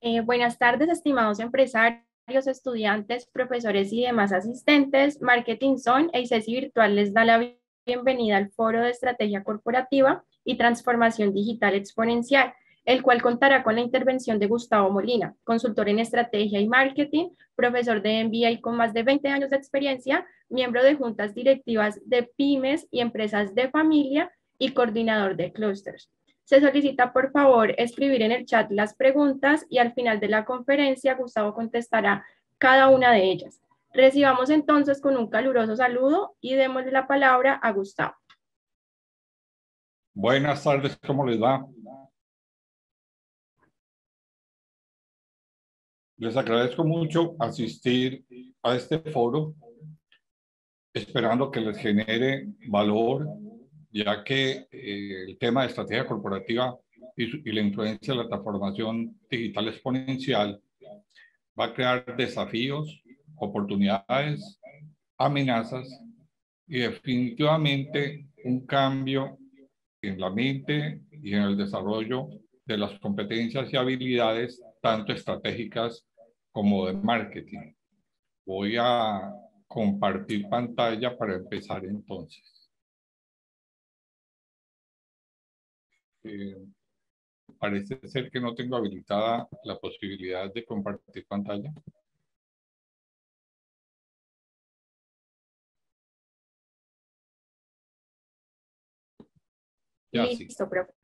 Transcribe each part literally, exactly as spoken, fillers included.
Eh, buenas tardes, estimados empresarios, estudiantes, profesores y demás asistentes. Marketing Zone e ICESI Virtual les da la bienvenida al Foro de Estrategia Corporativa y Transformación Digital Exponencial, el cual contará con la intervención de Gustavo Molina, consultor en estrategia y marketing, profesor de M B A con más de veinte años de experiencia, miembro de juntas directivas de pymes y empresas de familia y coordinador de clústeres. Se solicita, por favor, escribir en el chat las preguntas y al final de la conferencia Gustavo contestará cada una de ellas. Recibamos entonces con un caluroso saludo y démosle la palabra a Gustavo. Buenas tardes, ¿cómo les va? Les agradezco mucho asistir a este foro, esperando que les genere valor, ya que eh, el tema de estrategia corporativa y, su, y la influencia de la transformación digital exponencial va a crear desafíos, oportunidades, amenazas y definitivamente un cambio en la mente y en el desarrollo de las competencias y habilidades tanto estratégicas como de marketing. Voy a compartir pantalla para empezar entonces. Eh, parece ser que no tengo habilitada la posibilidad de compartir pantalla. Ya sí. Listo, profe.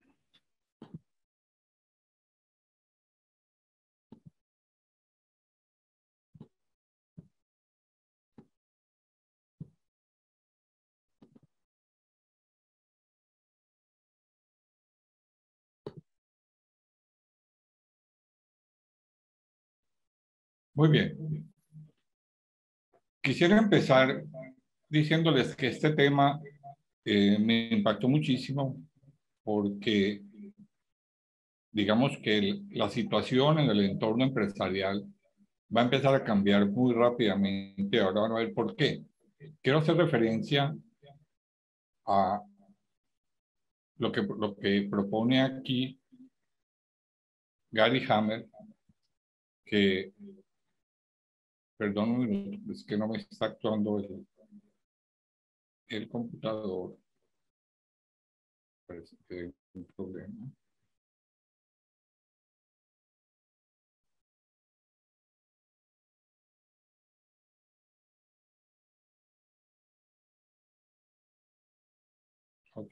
Muy bien. Quisiera empezar diciéndoles que este tema eh, me impactó muchísimo porque digamos que el, la situación en el entorno empresarial va a empezar a cambiar muy rápidamente. Ahora van a ver por qué. Quiero hacer referencia a lo que, lo que propone aquí Gary Hammer, que, perdón, es que no me está actuando el, el computador. Parece que hay un problema. Ok.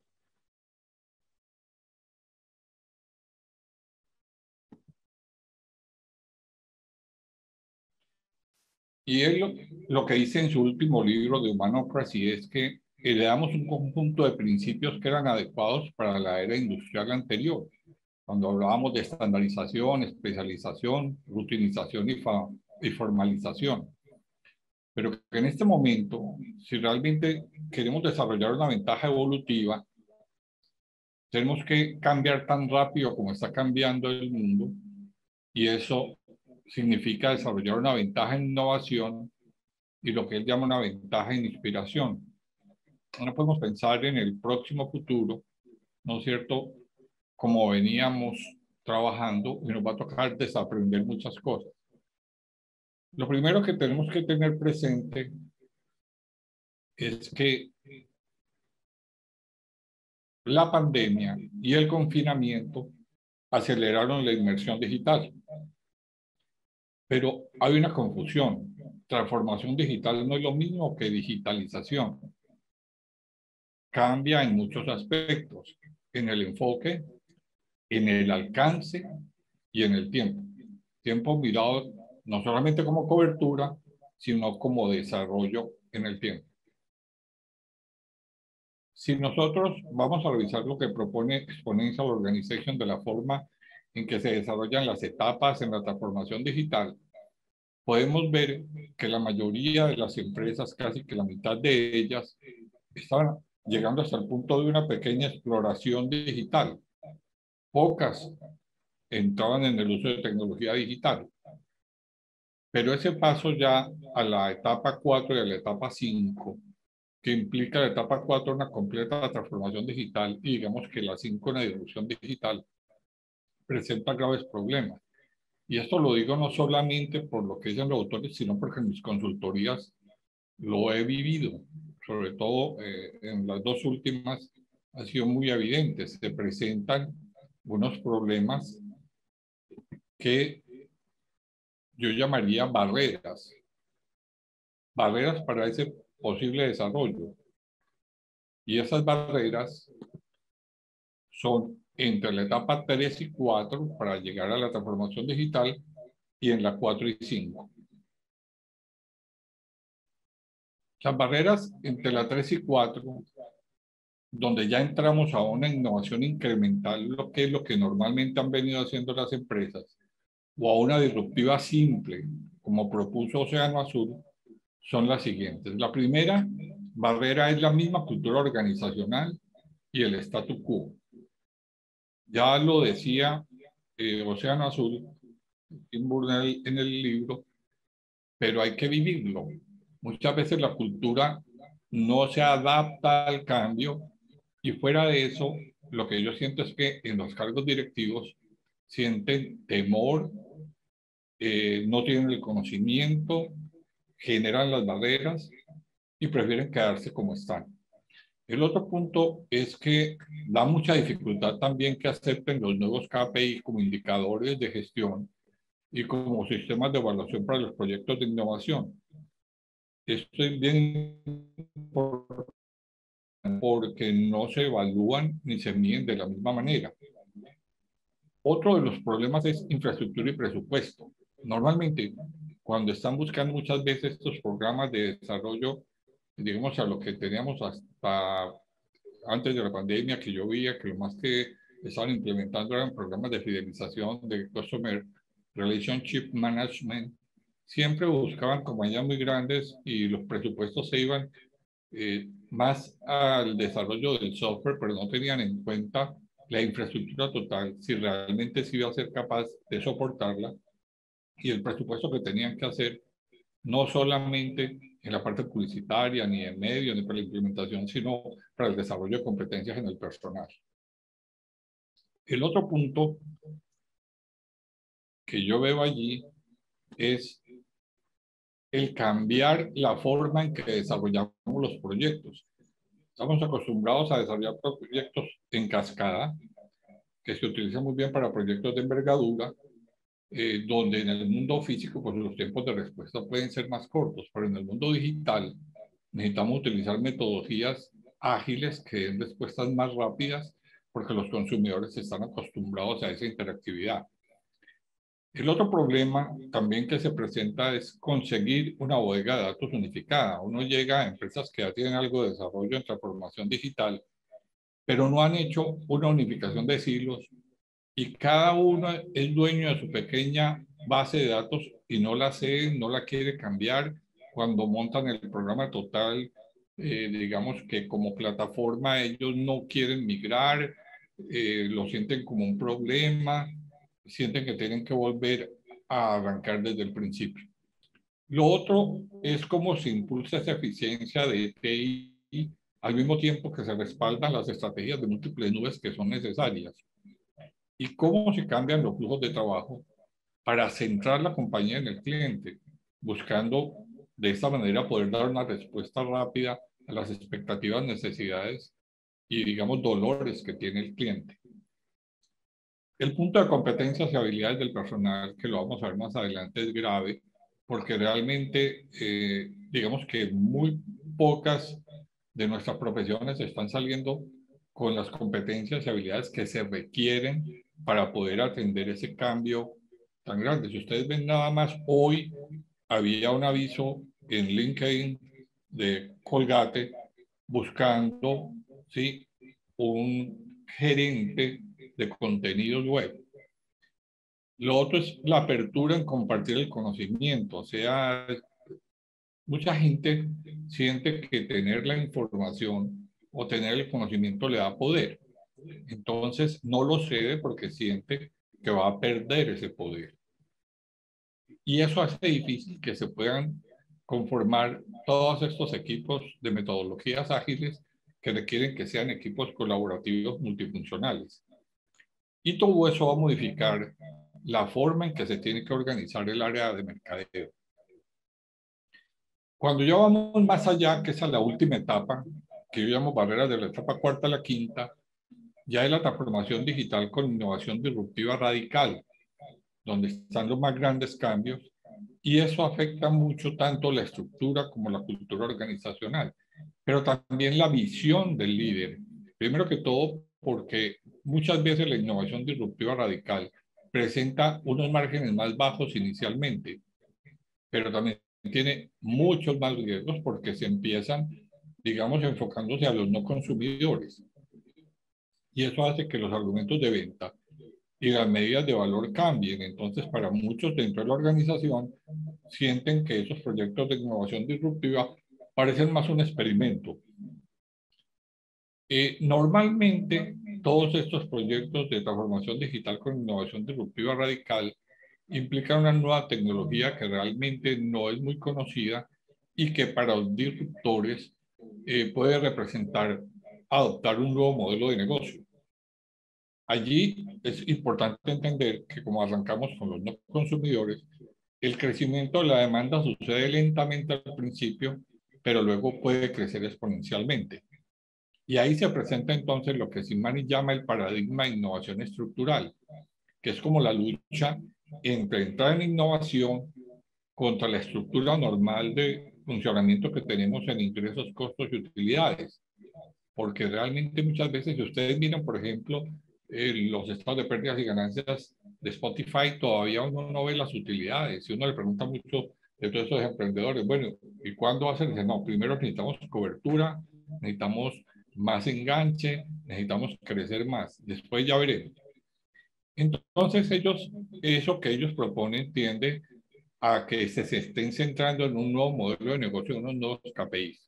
Y él lo, lo que dice en su último libro de Humanocracy es que heredamos un conjunto de principios que eran adecuados para la era industrial anterior, cuando hablábamos de estandarización, especialización, rutinización y, fa, y formalización. Pero que en este momento, si realmente queremos desarrollar una ventaja evolutiva, tenemos que cambiar tan rápido como está cambiando el mundo, y eso significa desarrollar una ventaja en innovación y lo que él llama una ventaja en inspiración. No podemos pensar en el próximo futuro, ¿no es cierto?, como veníamos trabajando, y nos va a tocar desaprender muchas cosas. Lo primero que tenemos que tener presente es que la pandemia y el confinamiento aceleraron la inmersión digital. Pero hay una confusión. Transformación digital no es lo mismo que digitalización. Cambia en muchos aspectos, en el enfoque, en el alcance y en el tiempo. Tiempo mirado no solamente como cobertura, sino como desarrollo en el tiempo. Si nosotros vamos a revisar lo que propone Exponential Organization de la forma en que se desarrollan las etapas en la transformación digital, podemos ver que la mayoría de las empresas, casi que la mitad de ellas, estaban llegando hasta el punto de una pequeña exploración digital. Pocas entraban en el uso de tecnología digital. Pero ese paso ya a la etapa cuatro y a la etapa cinco, que implica la etapa cuatro una completa transformación digital y digamos que la cinco una disrupción digital, presenta graves problemas. Y esto lo digo no solamente por lo que dicen los autores, sino porque en mis consultorías lo he vivido. Sobre todo eh, en las dos últimas ha sido muy evidente. Se presentan unos problemas que yo llamaría barreras. Barreras para ese posible desarrollo. Y esas barreras son entre la etapa tres y cuatro para llegar a la transformación digital y en la cuatro y cinco. Las barreras entre la tres y cuatro, donde ya entramos a una innovación incremental, lo que es lo que normalmente han venido haciendo las empresas, o a una disruptiva simple, como propuso Océano Azul, son las siguientes. La primera barrera es la misma cultura organizacional y el statu quo. Ya lo decía eh, Océano Azul en el libro, pero hay que vivirlo. Muchas veces la cultura no se adapta al cambio y fuera de eso, lo que yo siento es que en los cargos directivos sienten temor, eh, no tienen el conocimiento, generan las barreras y prefieren quedarse como están. El otro punto es que da mucha dificultad también que acepten los nuevos K P I como indicadores de gestión y como sistemas de evaluación para los proyectos de innovación. Esto es bien importante porque no se evalúan ni se miden de la misma manera. Otro de los problemas es infraestructura y presupuesto. Normalmente, cuando están buscando muchas veces estos programas de desarrollo, digamos a lo que teníamos hasta antes de la pandemia, que yo veía que lo más que estaban implementando eran programas de fidelización, de Customer Relationship Management, siempre buscaban compañías muy grandes y los presupuestos se iban eh, más al desarrollo del software, pero no tenían en cuenta la infraestructura total, si realmente se iba a ser capaz de soportarla y el presupuesto que tenían que hacer, no solamente en la parte publicitaria, ni en medio, ni para la implementación, sino para el desarrollo de competencias en el personal. El otro punto que yo veo allí es el cambiar la forma en que desarrollamos los proyectos. Estamos acostumbrados a desarrollar proyectos en cascada, que se utiliza muy bien para proyectos de envergadura, eh, donde en el mundo físico pues, los tiempos de respuesta pueden ser más cortos, pero en el mundo digital necesitamos utilizar metodologías ágiles que den respuestas más rápidas porque los consumidores están acostumbrados a esa interactividad. El otro problema también que se presenta es conseguir una bodega de datos unificada. Uno llega a empresas que ya tienen algo de desarrollo en transformación digital, pero no han hecho una unificación de silos y cada uno es dueño de su pequeña base de datos y no la cede, no la quiere cambiar. Cuando montan el programa total, eh, digamos que como plataforma ellos no quieren migrar, eh, lo sienten como un problema, sienten que tienen que volver a arrancar desde el principio. Lo otro es cómo se impulsa esa eficiencia de T I al mismo tiempo que se respaldan las estrategias de múltiples nubes que son necesarias. Y cómo se cambian los flujos de trabajo para centrar la compañía en el cliente, buscando de esta manera poder dar una respuesta rápida a las expectativas, necesidades y, digamos, dolores que tiene el cliente. El punto de competencias y habilidades del personal, que lo vamos a ver más adelante, es grave, porque realmente, eh, digamos que muy pocas de nuestras profesiones están saliendo con las competencias y habilidades que se requieren para poder atender ese cambio tan grande. Si ustedes ven nada más, hoy había un aviso en LinkedIn de Colgate buscando, ¿sí?, un gerente de contenidos web. Lo otro es la apertura en compartir el conocimiento. O sea, mucha gente siente que tener la información o tener el conocimiento le da poder. Entonces no lo cede porque siente que va a perder ese poder. Y eso hace difícil que se puedan conformar todos estos equipos de metodologías ágiles que requieren que sean equipos colaborativos multifuncionales. Y todo eso va a modificar la forma en que se tiene que organizar el área de mercadeo. Cuando ya vamos más allá, que esa es la última etapa, que yo llamo barreras de la etapa cuarta a la quinta, ya es la transformación digital con innovación disruptiva radical, donde están los más grandes cambios, y eso afecta mucho tanto la estructura como la cultura organizacional, pero también la visión del líder. Primero que todo, porque muchas veces la innovación disruptiva radical presenta unos márgenes más bajos inicialmente, pero también tiene muchos más riesgos porque se empiezan, digamos, enfocándose a los no consumidores. Y eso hace que los argumentos de venta y las medidas de valor cambien. Entonces, para muchos dentro de la organización, sienten que esos proyectos de innovación disruptiva parecen más un experimento. Eh, normalmente, todos estos proyectos de transformación digital con innovación disruptiva radical implican una nueva tecnología que realmente no es muy conocida y que para los disruptores eh, puede representar adoptar un nuevo modelo de negocio. Allí es importante entender que como arrancamos con los no consumidores, el crecimiento de la demanda sucede lentamente al principio, pero luego puede crecer exponencialmente. Y ahí se presenta entonces lo que Simani llama el paradigma de innovación estructural, que es como la lucha entre entrar en innovación contra la estructura normal de funcionamiento que tenemos en ingresos, costos y utilidades. Porque realmente muchas veces, si ustedes miran, por ejemplo, eh, los estados de pérdidas y ganancias de Spotify, todavía uno no ve las utilidades. Y uno le pregunta mucho de todos esos emprendedores, bueno, ¿y cuándo va a ser? Dice, no, primero necesitamos cobertura, necesitamos más enganche, necesitamos crecer más. Después ya veremos. Entonces ellos, eso que ellos proponen tiende a que se, se estén centrando en un nuevo modelo de negocio, en unos nuevos K P Is.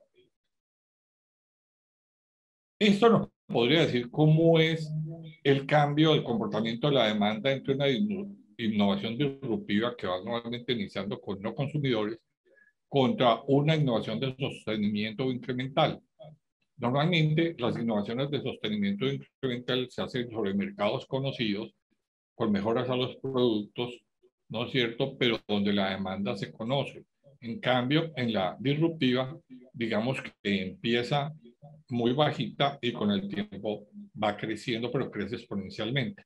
Esto nos podría decir cómo es el cambio del comportamiento de la demanda entre una innovación disruptiva que va normalmente iniciando con no consumidores contra una innovación de sostenimiento incremental. Normalmente las innovaciones de sostenimiento incremental se hacen sobre mercados conocidos, con mejoras a los productos, ¿no es cierto? Pero donde la demanda se conoce. En cambio, en la disruptiva, digamos que empieza muy bajita y con el tiempo va creciendo, pero crece exponencialmente.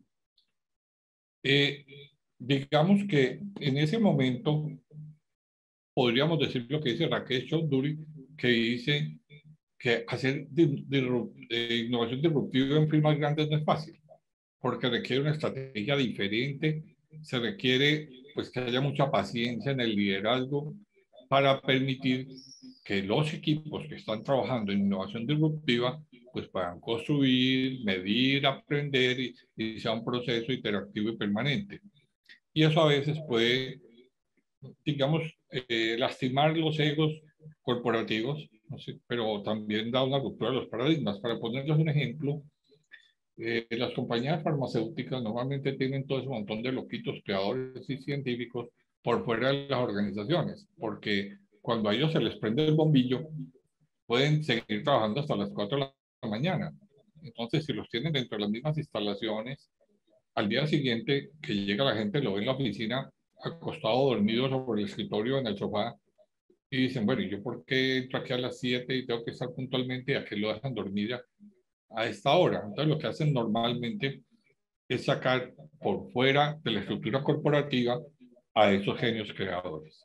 Eh, digamos que en ese momento podríamos decir lo que dice Rakesh Choudhury, que dice que hacer di, di, de innovación disruptiva en firmas grandes no es fácil, porque requiere una estrategia diferente, se requiere pues que haya mucha paciencia en el liderazgo para permitir que los equipos que están trabajando en innovación disruptiva pues puedan construir, medir, aprender y, y sea un proceso interactivo y permanente. Y eso a veces puede, digamos, eh, lastimar los egos corporativos, no sé, pero también da una ruptura de los paradigmas. Para ponerles un ejemplo, eh, las compañías farmacéuticas normalmente tienen todo ese montón de loquitos creadores y científicos por fuera de las organizaciones, porque cuando a ellos se les prende el bombillo, pueden seguir trabajando hasta las cuatro de la mañana. Entonces, si los tienen dentro de las mismas instalaciones, al día siguiente que llega la gente, lo ve en la oficina, acostado, dormido sobre el escritorio, en el sofá, y dicen, bueno, ¿y yo por qué entro aquí a las siete y tengo que estar puntualmente y a qué lo dejan dormir a esta hora? Entonces, lo que hacen normalmente es sacar por fuera de la estructura corporativa a esos genios creadores.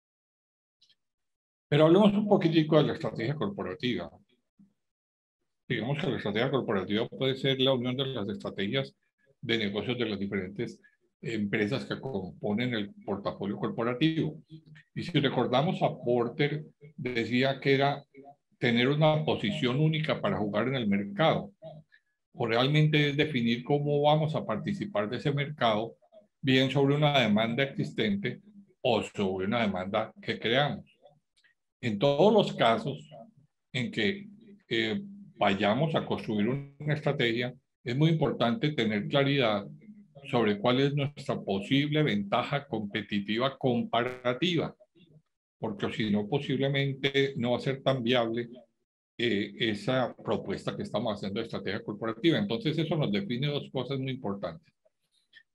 Pero hablemos un poquitico de la estrategia corporativa. Digamos que la estrategia corporativa puede ser la unión de las estrategias de negocios de las diferentes empresas que componen el portafolio corporativo. Y si recordamos, a Porter decía que era tener una posición única para jugar en el mercado, o realmente es definir cómo vamos a participar de ese mercado, bien sobre una demanda existente o sobre una demanda que creamos. En todos los casos en que eh, vayamos a construir una estrategia, es muy importante tener claridad sobre cuál es nuestra posible ventaja competitiva comparativa, porque si no, posiblemente no va a ser tan viable eh, esa propuesta que estamos haciendo de estrategia corporativa. Entonces, eso nos define dos cosas muy importantes.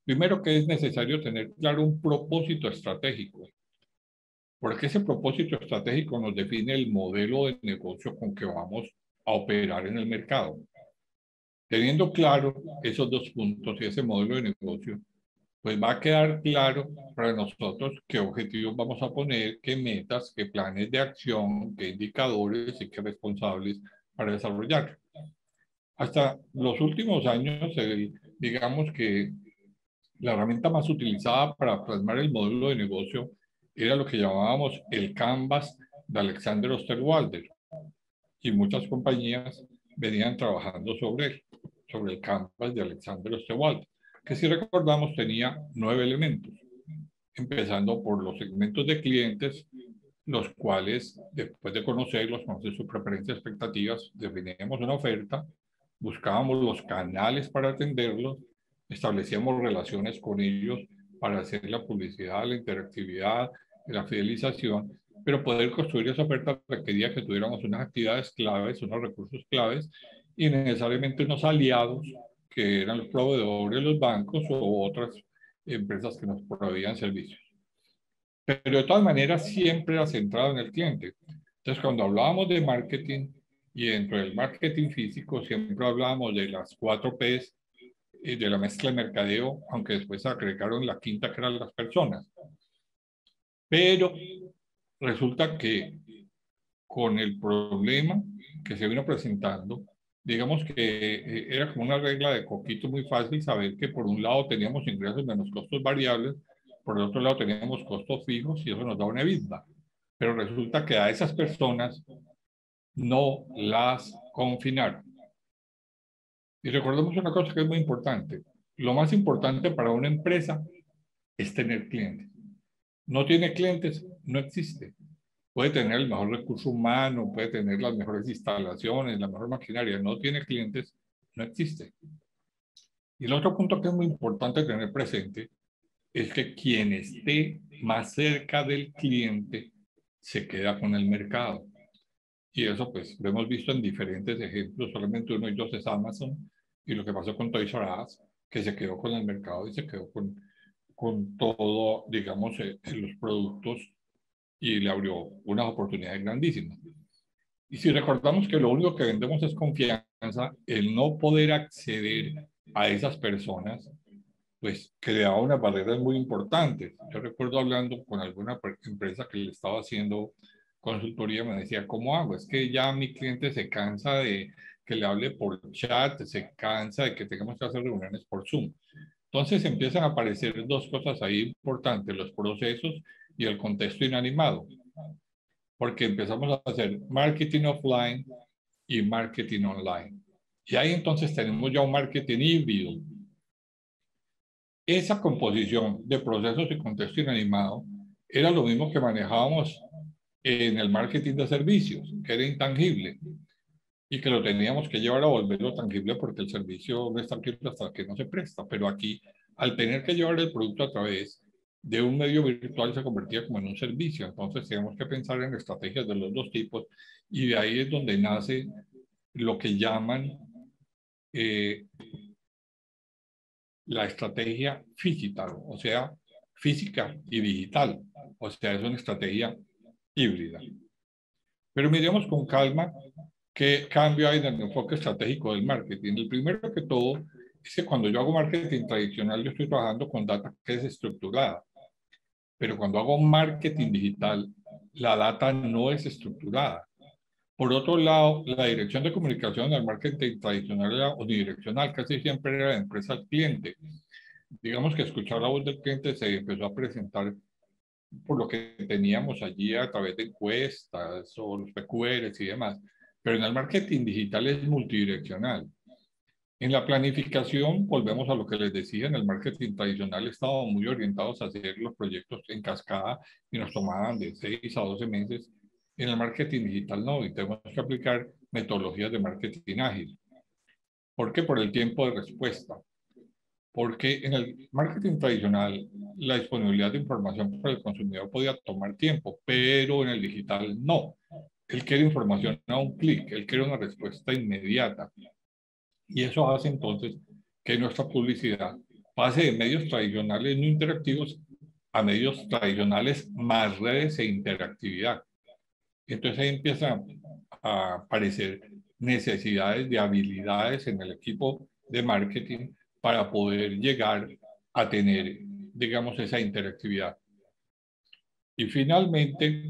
Primero que es necesario tener claro un propósito estratégico, porque ese propósito estratégico nos define el modelo de negocio con que vamos a operar en el mercado. Teniendo claro esos dos puntos y ese modelo de negocio, pues va a quedar claro para nosotros qué objetivos vamos a poner, qué metas, qué planes de acción, qué indicadores y qué responsables para desarrollar. Hasta los últimos años, el, digamos que la herramienta más utilizada para plasmar el modelo de negocio era lo que llamábamos el Canvas de Alexander Osterwalder. Y muchas compañías venían trabajando sobre él, sobre el Canvas de Alexander Osterwalder, que si recordamos tenía nueve elementos, empezando por los segmentos de clientes, los cuales, después de conocerlos, conocer sus preferencias, expectativas, definíamos una oferta, buscábamos los canales para atenderlos, establecíamos relaciones con ellos para hacer la publicidad, la interactividad, la fidelización, pero poder construir esa oferta requería que tuviéramos unas actividades claves, unos recursos claves y necesariamente unos aliados que eran los proveedores, los bancos o otras empresas que nos proveían servicios. Pero de todas maneras siempre era centrado en el cliente. Entonces, cuando hablábamos de marketing y dentro del marketing físico, siempre hablábamos de las cuatro P's y de la mezcla de mercadeo, aunque después agregaron la quinta que eran las personas. Pero resulta que con el problema que se vino presentando, digamos que era como una regla de coquito muy fácil saber que por un lado teníamos ingresos menos costos variables, por el otro lado teníamos costos fijos y eso nos da una EBITDA. Pero resulta que a esas personas no las confinaron. Y recordemos una cosa que es muy importante. Lo más importante para una empresa es tener clientes. No tiene clientes, no existe. Puede tener el mejor recurso humano, puede tener las mejores instalaciones, la mejor maquinaria. No tiene clientes, no existe. Y el otro punto que es muy importante tener presente es que quien esté más cerca del cliente se queda con el mercado. Y eso pues lo hemos visto en diferentes ejemplos, solamente uno y dos es Amazon, y lo que pasó con Toys R Us, que se quedó con el mercado y se quedó con, con todo, digamos, eh, los productos y le abrió unas oportunidades grandísimas. Y si recordamos que lo único que vendemos es confianza, el no poder acceder a esas personas, pues creaba unas barreras muy importantes. Yo recuerdo hablando con alguna empresa que le estaba haciendo consultoría, me decía, ¿cómo hago? Es que ya mi cliente se cansa de que le hable por chat, se cansa de que tengamos que hacer reuniones por Zoom. Entonces empiezan a aparecer dos cosas ahí importantes, los procesos y el contexto inanimado, porque empezamos a hacer marketing offline y marketing online. Y ahí entonces tenemos ya un marketing híbrido. Esa composición de procesos y contexto inanimado era lo mismo que manejábamos en el marketing de servicios, que era intangible y que lo teníamos que llevar a volverlo tangible porque el servicio no es tangible hasta que no se presta. Pero aquí, al tener que llevar el producto a través de un medio virtual, se convertía como en un servicio. Entonces, tenemos que pensar en estrategias de los dos tipos y de ahí es donde nace lo que llaman eh, la estrategia digital, o sea, física y digital. O sea, es una estrategia híbrida. Pero miremos con calma qué cambio hay en el enfoque estratégico del marketing. El primero que todo es que cuando yo hago marketing tradicional, yo estoy trabajando con data que es estructurada. Pero cuando hago marketing digital, la data no es estructurada. Por otro lado, la dirección de comunicación del marketing tradicional era unidireccional, casi siempre era de empresa al cliente. Digamos que escuchar la voz del cliente se empezó a presentar por lo que teníamos allí a través de encuestas o los P Q Rs y demás. Pero en el marketing digital es multidireccional. En la planificación, volvemos a lo que les decía, en el marketing tradicional estábamos muy orientados a hacer los proyectos en cascada y nos tomaban de seis a doce meses. En el marketing digital no, y tenemos que aplicar metodologías de marketing ágil. ¿Por qué? Por el tiempo de respuesta. Porque en el marketing tradicional la disponibilidad de información para el consumidor podía tomar tiempo, pero en el digital no. Él quiere información a un clic, él quiere una respuesta inmediata. Y eso hace entonces que nuestra publicidad pase de medios tradicionales no interactivos a medios tradicionales más redes e interactividad. Entonces ahí empiezan a aparecer necesidades de habilidades en el equipo de marketing para poder llegar a tener, digamos, esa interactividad. Y finalmente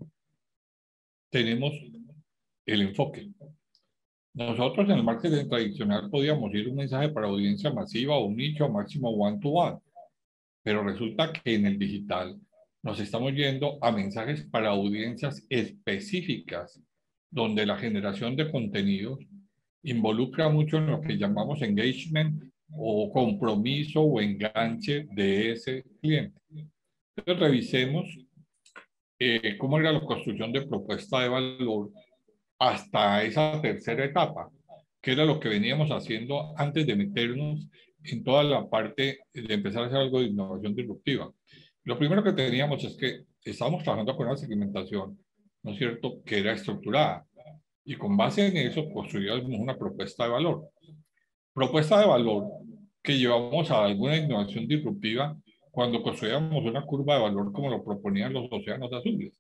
tenemos el enfoque. Nosotros en el marketing tradicional podíamos ir un mensaje para audiencia masiva o un nicho máximo one-to-one, pero resulta que en el digital nos estamos yendo a mensajes para audiencias específicas, donde la generación de contenidos involucra mucho en lo que llamamos engagement o compromiso o enganche de ese cliente. Entonces revisemos eh, cómo era la construcción de propuesta de valor hasta esa tercera etapa, que era lo que veníamos haciendo antes de meternos en toda la parte de empezar a hacer algo de innovación disruptiva. Lo primero que teníamos es que estábamos trabajando con una segmentación, ¿no es cierto?, que era estructurada. Y con base en eso construíamos una propuesta de valor. Propuesta de valor que llevamos a alguna innovación disruptiva cuando construíamos una curva de valor como lo proponían los océanos azules,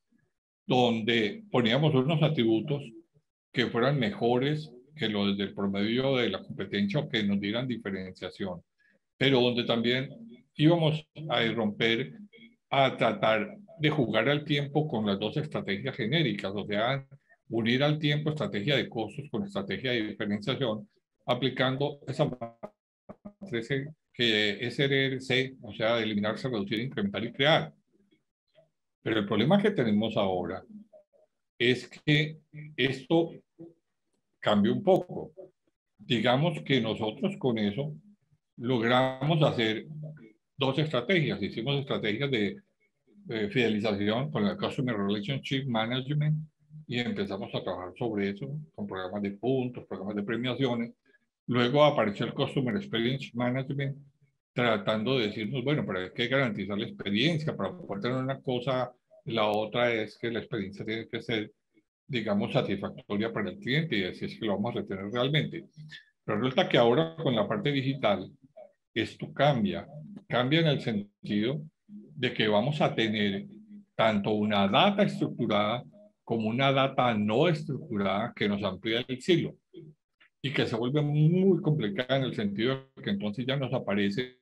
donde poníamos unos atributos que fueran mejores que los del promedio de la competencia o que nos dieran diferenciación, pero donde también íbamos a romper, a tratar de jugar al tiempo con las dos estrategias genéricas, o sea, unir al tiempo estrategia de costos con estrategia de diferenciación, aplicando esa matriz que es R C, o sea, de eliminarse, reducir, incrementar y crear. Pero el problema que tenemos ahora es que esto cambió un poco. Digamos que nosotros con eso logramos hacer dos estrategias. Hicimos estrategias de eh, fidelización con el Customer Relationship Management y empezamos a trabajar sobre eso con programas de puntos, programas de premiaciones. Luego apareció el Customer Experience Management tratando de decirnos, bueno, pero hay que garantizar la experiencia para poder tener una cosa. La otra es que la experiencia tiene que ser, digamos, satisfactoria para el cliente y así es que lo vamos a retener realmente. Pero resulta que ahora con la parte digital, esto cambia. Cambia en el sentido de que vamos a tener tanto una data estructurada como una data no estructurada que nos amplía el siglo y que se vuelve muy complicada en el sentido de que entonces ya nos aparece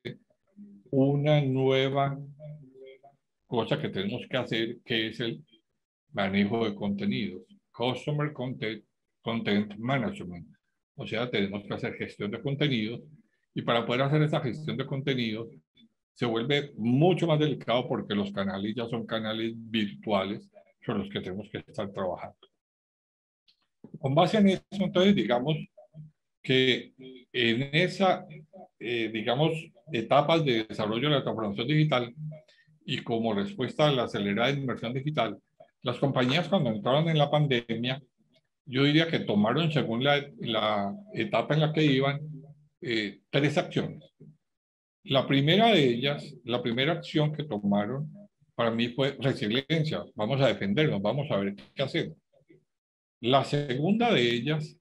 una nueva cosa que tenemos que hacer, que es el manejo de contenidos, Customer Content, Content Management. O sea, tenemos que hacer gestión de contenidos y para poder hacer esa gestión de contenidos se vuelve mucho más delicado porque los canales ya son canales virtuales sobre los que tenemos que estar trabajando. Con base en eso, entonces, digamos que en esa, eh, digamos, etapas de desarrollo de la transformación digital y como respuesta a la acelerada inversión digital, las compañías cuando entraron en la pandemia, yo diría que tomaron, según la, la etapa en la que iban, eh, tres acciones. La primera de ellas, la primera acción que tomaron para mí fue resiliencia. Vamos a defendernos, vamos a ver qué hacemos. La segunda de ellas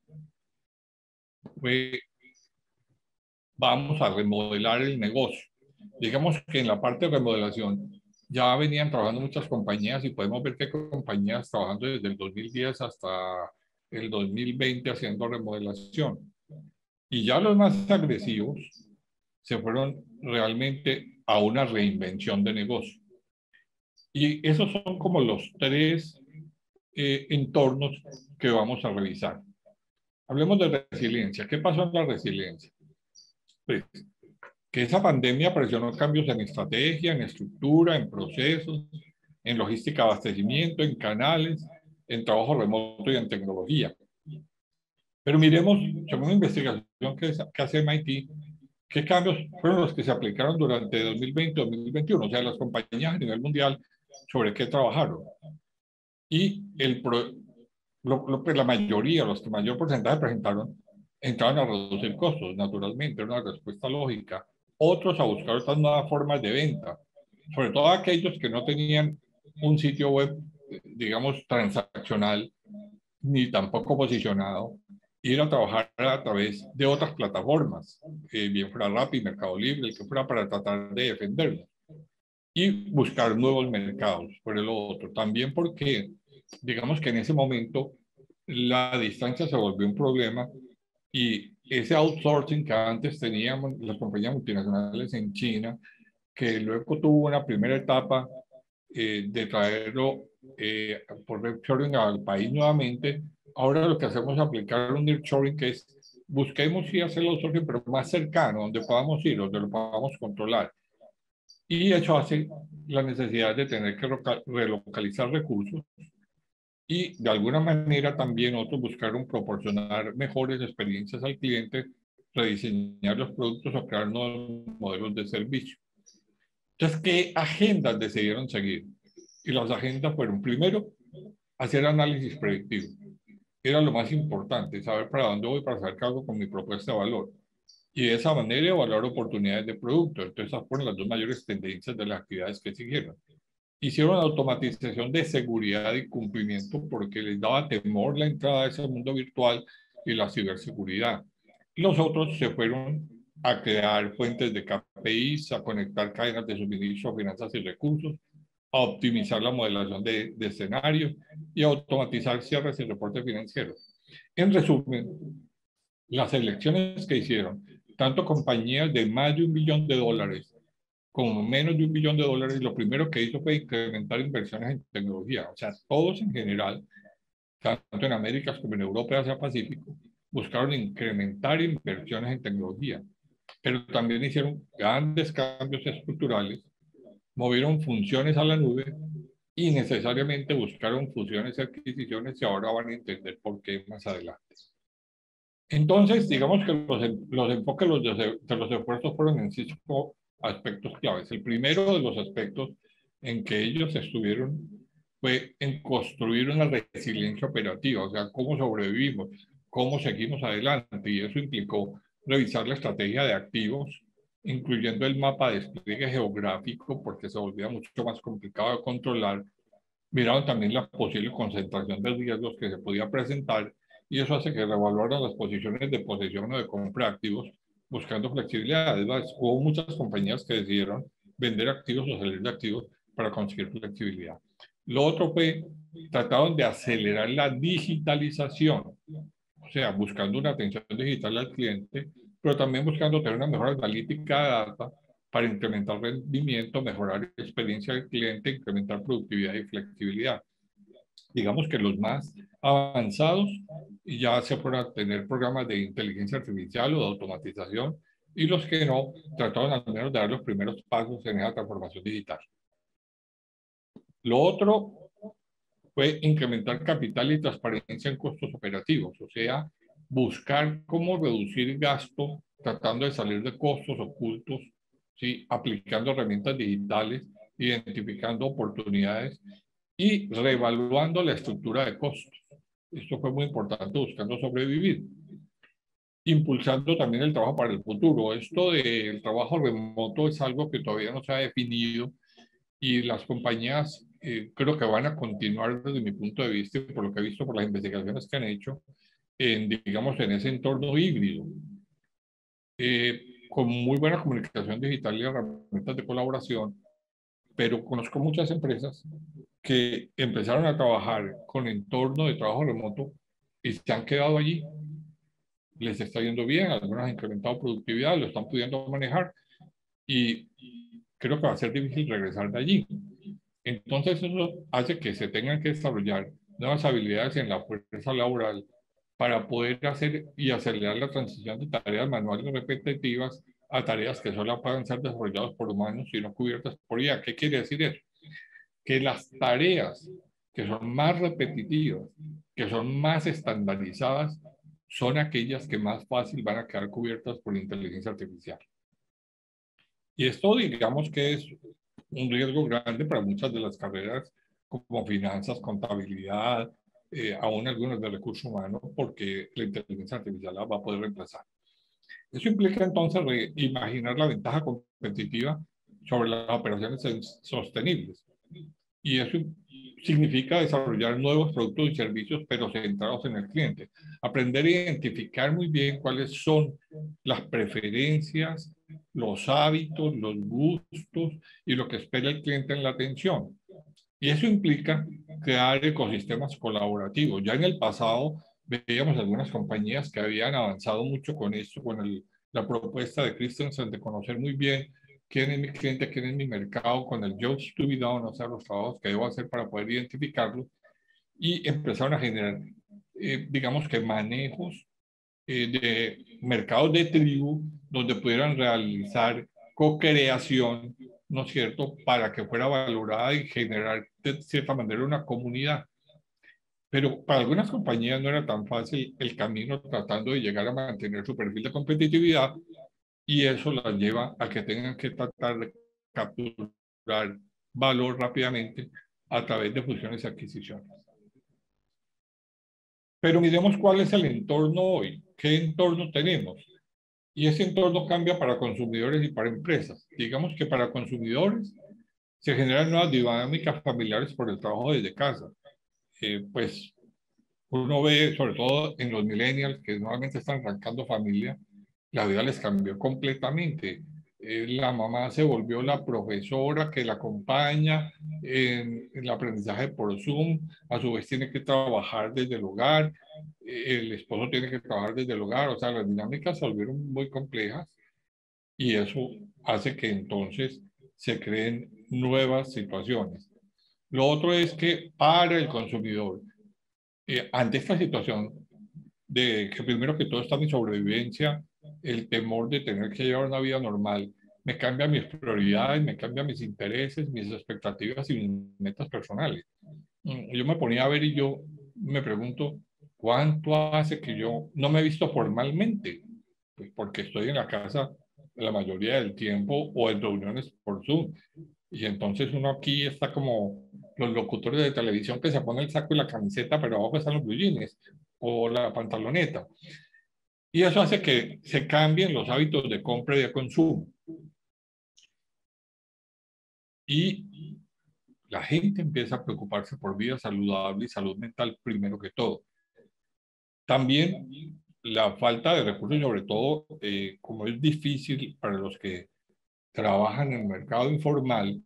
fue vamos a remodelar el negocio. Digamos que en la parte de remodelación ya venían trabajando muchas compañías y podemos ver que compañías trabajando desde el dos mil diez hasta el dos mil veinte haciendo remodelación. Y ya los más agresivos se fueron realmente a una reinvención de negocio. Y esos son como los tres eh, entornos que vamos a revisar. Hablemos de resiliencia. ¿Qué pasó en la resiliencia? Pues, que esa pandemia presionó cambios en estrategia, en estructura, en procesos, en logística de abastecimiento, en canales, en trabajo remoto y en tecnología. Pero miremos, según una investigación que, que hace M I T, qué cambios fueron los que se aplicaron durante dos mil veinte y dos mil veintiuno, o sea, las compañías a nivel mundial, sobre qué trabajaron. Y el pro, lo, lo, la mayoría, los que mayor porcentaje presentaron, entraron a reducir costos, naturalmente, era una respuesta lógica. Otros a buscar otras nuevas formas de venta, sobre todo aquellos que no tenían un sitio web, digamos, transaccional, ni tampoco posicionado, ir a trabajar a través de otras plataformas, eh, bien fuera Rappi, Mercado Libre, el que fuera, para tratar de defenderlo y buscar nuevos mercados por el otro. También porque, digamos que en ese momento la distancia se volvió un problema y ese outsourcing que antes teníamos las compañías multinacionales en China, que luego tuvo una primera etapa eh, de traerlo eh, por nearshoring al país nuevamente. Ahora lo que hacemos es aplicar un nearshoring, que es busquemos y hacer el outsourcing, pero más cercano, donde podamos ir, donde lo podamos controlar. Y eso hace la necesidad de tener que relocalizar recursos y de alguna manera también otros buscaron proporcionar mejores experiencias al cliente, rediseñar los productos o crear nuevos modelos de servicio. Entonces, ¿qué agendas decidieron seguir? Y las agendas fueron, primero, hacer análisis predictivo. Era lo más importante, saber para dónde voy para saber qué hago con mi propuesta de valor. Y de esa manera evaluar oportunidades de producto. Entonces, esas fueron las dos mayores tendencias de las actividades que siguieron. Hicieron automatización de seguridad y cumplimiento porque les daba temor la entrada a ese mundo virtual y la ciberseguridad. Los otros se fueron a crear fuentes de K P Is, a conectar cadenas de suministro, finanzas y recursos, a optimizar la modelación de, de escenarios y a automatizar cierres y reportes financieros. En resumen, las elecciones que hicieron, tanto compañías de más de un billón de dólares como menos de un billón de dólares, lo primero que hizo fue incrementar inversiones en tecnología. O sea, todos en general, tanto en América como en Europa y Asia Pacífico, buscaron incrementar inversiones en tecnología, pero también hicieron grandes cambios estructurales, movieron funciones a la nube y necesariamente buscaron fusiones y adquisiciones, y ahora van a entender por qué más adelante. Entonces, digamos que los, los enfoques los de, de los esfuerzos fueron en cinco aspectos claves. El primero de los aspectos en que ellos estuvieron fue en construir una resiliencia operativa, o sea, cómo sobrevivimos, cómo seguimos adelante, y eso implicó revisar la estrategia de activos, incluyendo el mapa de despliegue geográfico, porque se volvía mucho más complicado de controlar. Miraron también la posible concentración de riesgos que se podía presentar, y eso hace que reevaluaran las posiciones de posesión o de compra de activos buscando flexibilidad. Además, hubo muchas compañías que decidieron vender activos o salir de activos para conseguir flexibilidad. Lo otro fue, trataron de acelerar la digitalización, o sea, buscando una atención digital al cliente, pero también buscando tener una mejor analítica de data para incrementar rendimiento, mejorar la experiencia del cliente, incrementar productividad y flexibilidad. Digamos que los más avanzados ya se fueron tener programas de inteligencia artificial o de automatización, y los que no, trataron al menos de dar los primeros pasos en esa transformación digital. Lo otro fue incrementar capital y transparencia en costos operativos, o sea, buscar cómo reducir gasto tratando de salir de costos ocultos, ¿sí? Aplicando herramientas digitales, identificando oportunidades y reevaluando la estructura de costos. Esto fue muy importante, buscando sobrevivir. Impulsando también el trabajo para el futuro. Esto del trabajo remoto es algo que todavía no se ha definido, y las compañías eh, creo que van a continuar, desde mi punto de vista, por lo que he visto por las investigaciones que han hecho, en, digamos, en ese entorno híbrido, eh, con muy buena comunicación digital y herramientas de colaboración. Pero conozco muchas empresas que empezaron a trabajar con entorno de trabajo remoto y se han quedado allí. Les está yendo bien, algunas han incrementado productividad, lo están pudiendo manejar, y creo que va a ser difícil regresar de allí. Entonces eso hace que se tengan que desarrollar nuevas habilidades en la fuerza laboral para poder hacer y acelerar la transición de tareas manuales repetitivas a tareas que solo puedan ser desarrolladas por humanos y no cubiertas por I A. ¿Qué quiere decir eso? Que las tareas que son más repetitivas, que son más estandarizadas, son aquellas que más fácil van a quedar cubiertas por la inteligencia artificial. Y esto, digamos que es un riesgo grande para muchas de las carreras como finanzas, contabilidad, eh, aún algunas de recursos humanos, porque la inteligencia artificial la va a poder reemplazar. Eso implica entonces imaginar la ventaja competitiva sobre las operaciones sostenibles. Y eso significa desarrollar nuevos productos y servicios, pero centrados en el cliente. Aprender a identificar muy bien cuáles son las preferencias, los hábitos, los gustos y lo que espera el cliente en la atención. Y eso implica crear ecosistemas colaborativos. Ya en el pasado veíamos algunas compañías que habían avanzado mucho con esto, con el, la propuesta de Christensen de conocer muy bien quién es mi cliente, quién es mi mercado, con el jobs to be done, o sea, los trabajos que debo hacer para poder identificarlo, y empezaron a generar, eh, digamos que manejos eh, de mercados de tribu donde pudieran realizar co-creación, ¿no es cierto?, para que fuera valorada y generar de cierta manera una comunidad. Pero para algunas compañías no era tan fácil el camino tratando de llegar a mantener su perfil de competitividad, y eso las lleva a que tengan que tratar de capturar valor rápidamente a través de fusiones y adquisiciones. Pero miremos cuál es el entorno hoy, qué entorno tenemos. Y ese entorno cambia para consumidores y para empresas. Digamos que para consumidores se generan nuevas dinámicas familiares por el trabajo desde casa. Eh, pues uno ve, sobre todo en los millennials, que normalmente están arrancando familia, la vida les cambió completamente. Eh, la mamá se volvió la profesora que la acompaña en, en el aprendizaje por Zoom, a su vez tiene que trabajar desde el hogar, eh, el esposo tiene que trabajar desde el hogar, o sea, las dinámicas se volvieron muy complejas, y eso hace que entonces se creen nuevas situaciones. Lo otro es que para el consumidor, eh, ante esta situación de que primero que todo está mi sobrevivencia, el temor de tener que llevar una vida normal, me cambia mis prioridades, me cambia mis intereses, mis expectativas y mis metas personales. Mm, Yo me ponía a ver y yo me pregunto, ¿cuánto hace que yo no me he visto formalmente? Pues porque estoy en la casa la mayoría del tiempo o en reuniones por Zoom. Y entonces uno aquí está como los locutores de televisión que se ponen el saco y la camiseta, pero abajo están los blue jeans o la pantaloneta. Y eso hace que se cambien los hábitos de compra y de consumo. Y la gente empieza a preocuparse por vida saludable y salud mental primero que todo. También la falta de recursos, sobre todo, eh, como es difícil para los que trabajan en el mercado informal,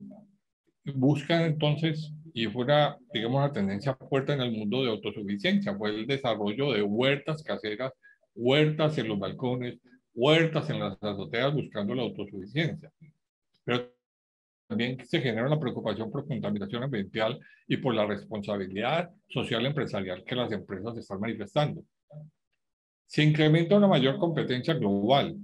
buscan entonces, y fue una, digamos, una tendencia fuerte en el mundo de autosuficiencia, fue el desarrollo de huertas caseras, huertas en los balcones, huertas en las azoteas buscando la autosuficiencia. Pero también se genera una preocupación por contaminación ambiental y por la responsabilidad social empresarial que las empresas están manifestando. Se incrementa una mayor competencia global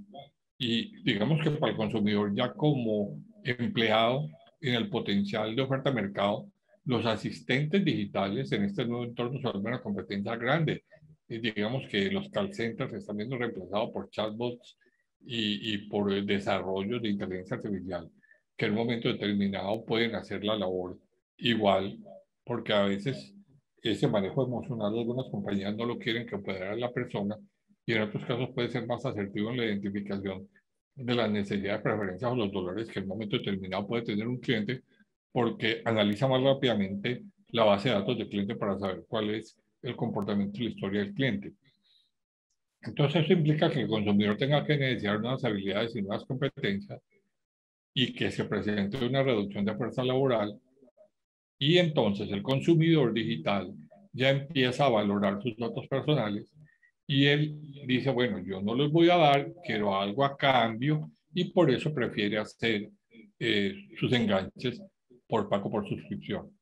y digamos que para el consumidor ya como empleado en el potencial de oferta de mercado, los asistentes digitales en este nuevo entorno son una competencia grande. Y digamos que los call centers están siendo reemplazados por chatbots y, y por el desarrollo de inteligencia artificial, que en un momento determinado pueden hacer la labor igual, porque a veces ese manejo emocional de algunas compañías no lo quieren que pueda la persona, y en otros casos puede ser más asertivo en la identificación de las necesidades, preferencias o los dolores que en un momento determinado puede tener un cliente, porque analiza más rápidamente la base de datos del cliente para saber cuál es el comportamiento y la historia del cliente. Entonces eso implica que el consumidor tenga que necesitar nuevas habilidades y nuevas competencias, y que se presente una reducción de fuerza laboral, y entonces el consumidor digital ya empieza a valorar sus datos personales, y él dice, bueno, yo no los voy a dar, quiero algo a cambio, y por eso prefiere hacer eh, sus enganches por pago por suscripción.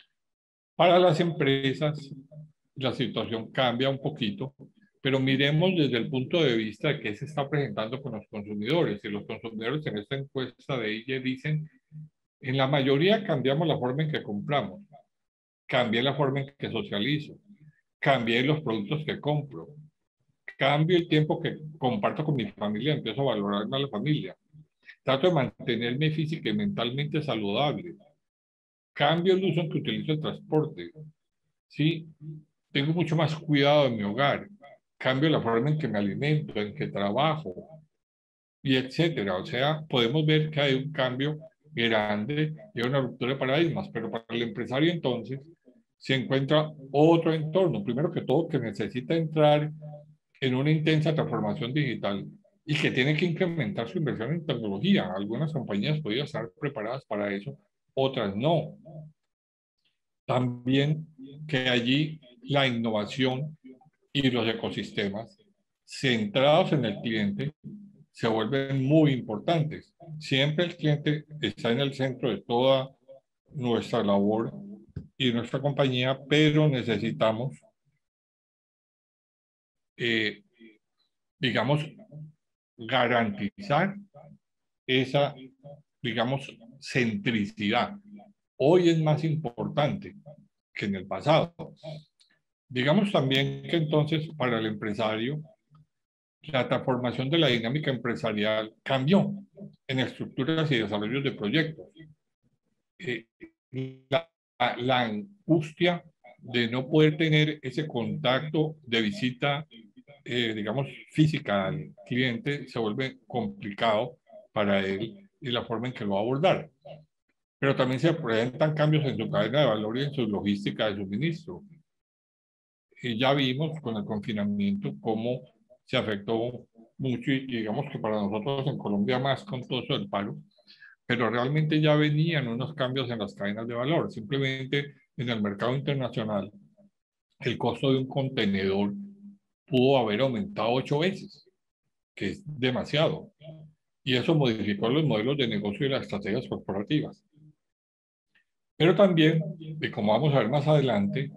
Para las empresas, la situación cambia un poquito, pero miremos desde el punto de vista de qué se está presentando con los consumidores. Y los consumidores en esta encuesta de I E dicen, en la mayoría cambiamos la forma en que compramos, cambié la forma en que socializo, cambié los productos que compro, cambio el tiempo que comparto con mi familia, empiezo a valorar más la familia, trato de mantenerme física y mentalmente saludable, cambio el uso en que utilizo el transporte, ¿sí? Tengo mucho más cuidado en mi hogar, cambio la forma en que me alimento, en que trabajo, y etcétera. O sea, podemos ver que hay un cambio grande y una ruptura de paradigmas, pero para el empresario entonces se encuentra otro entorno, primero que todo que necesita entrar en una intensa transformación digital y que tiene que incrementar su inversión en tecnología. Algunas compañías podrían estar preparadas para eso, otras no. También que allí la innovación y los ecosistemas centrados en el cliente se vuelven muy importantes. Siempre el cliente está en el centro de toda nuestra labor y nuestra compañía, pero necesitamos, eh, digamos, garantizar esa, digamos, centricidad. Hoy es más importante que en el pasado. Digamos también que entonces para el empresario la transformación de la dinámica empresarial cambió en estructuras y desarrollos de proyectos. Eh, la, la angustia de no poder tener ese contacto de visita, eh, digamos, física al cliente se vuelve complicado para él y la forma en que lo va a abordar. Pero también se presentan cambios en su cadena de valor y en su logística de suministro. Y ya vimos con el confinamiento cómo se afectó mucho y digamos que para nosotros en Colombia más con todo eso del paro, pero realmente ya venían unos cambios en las cadenas de valor. Simplemente en el mercado internacional el costo de un contenedor pudo haber aumentado ocho veces, que es demasiado. Y eso modificó los modelos de negocio y las estrategias corporativas. Pero también, y como vamos a ver más adelante,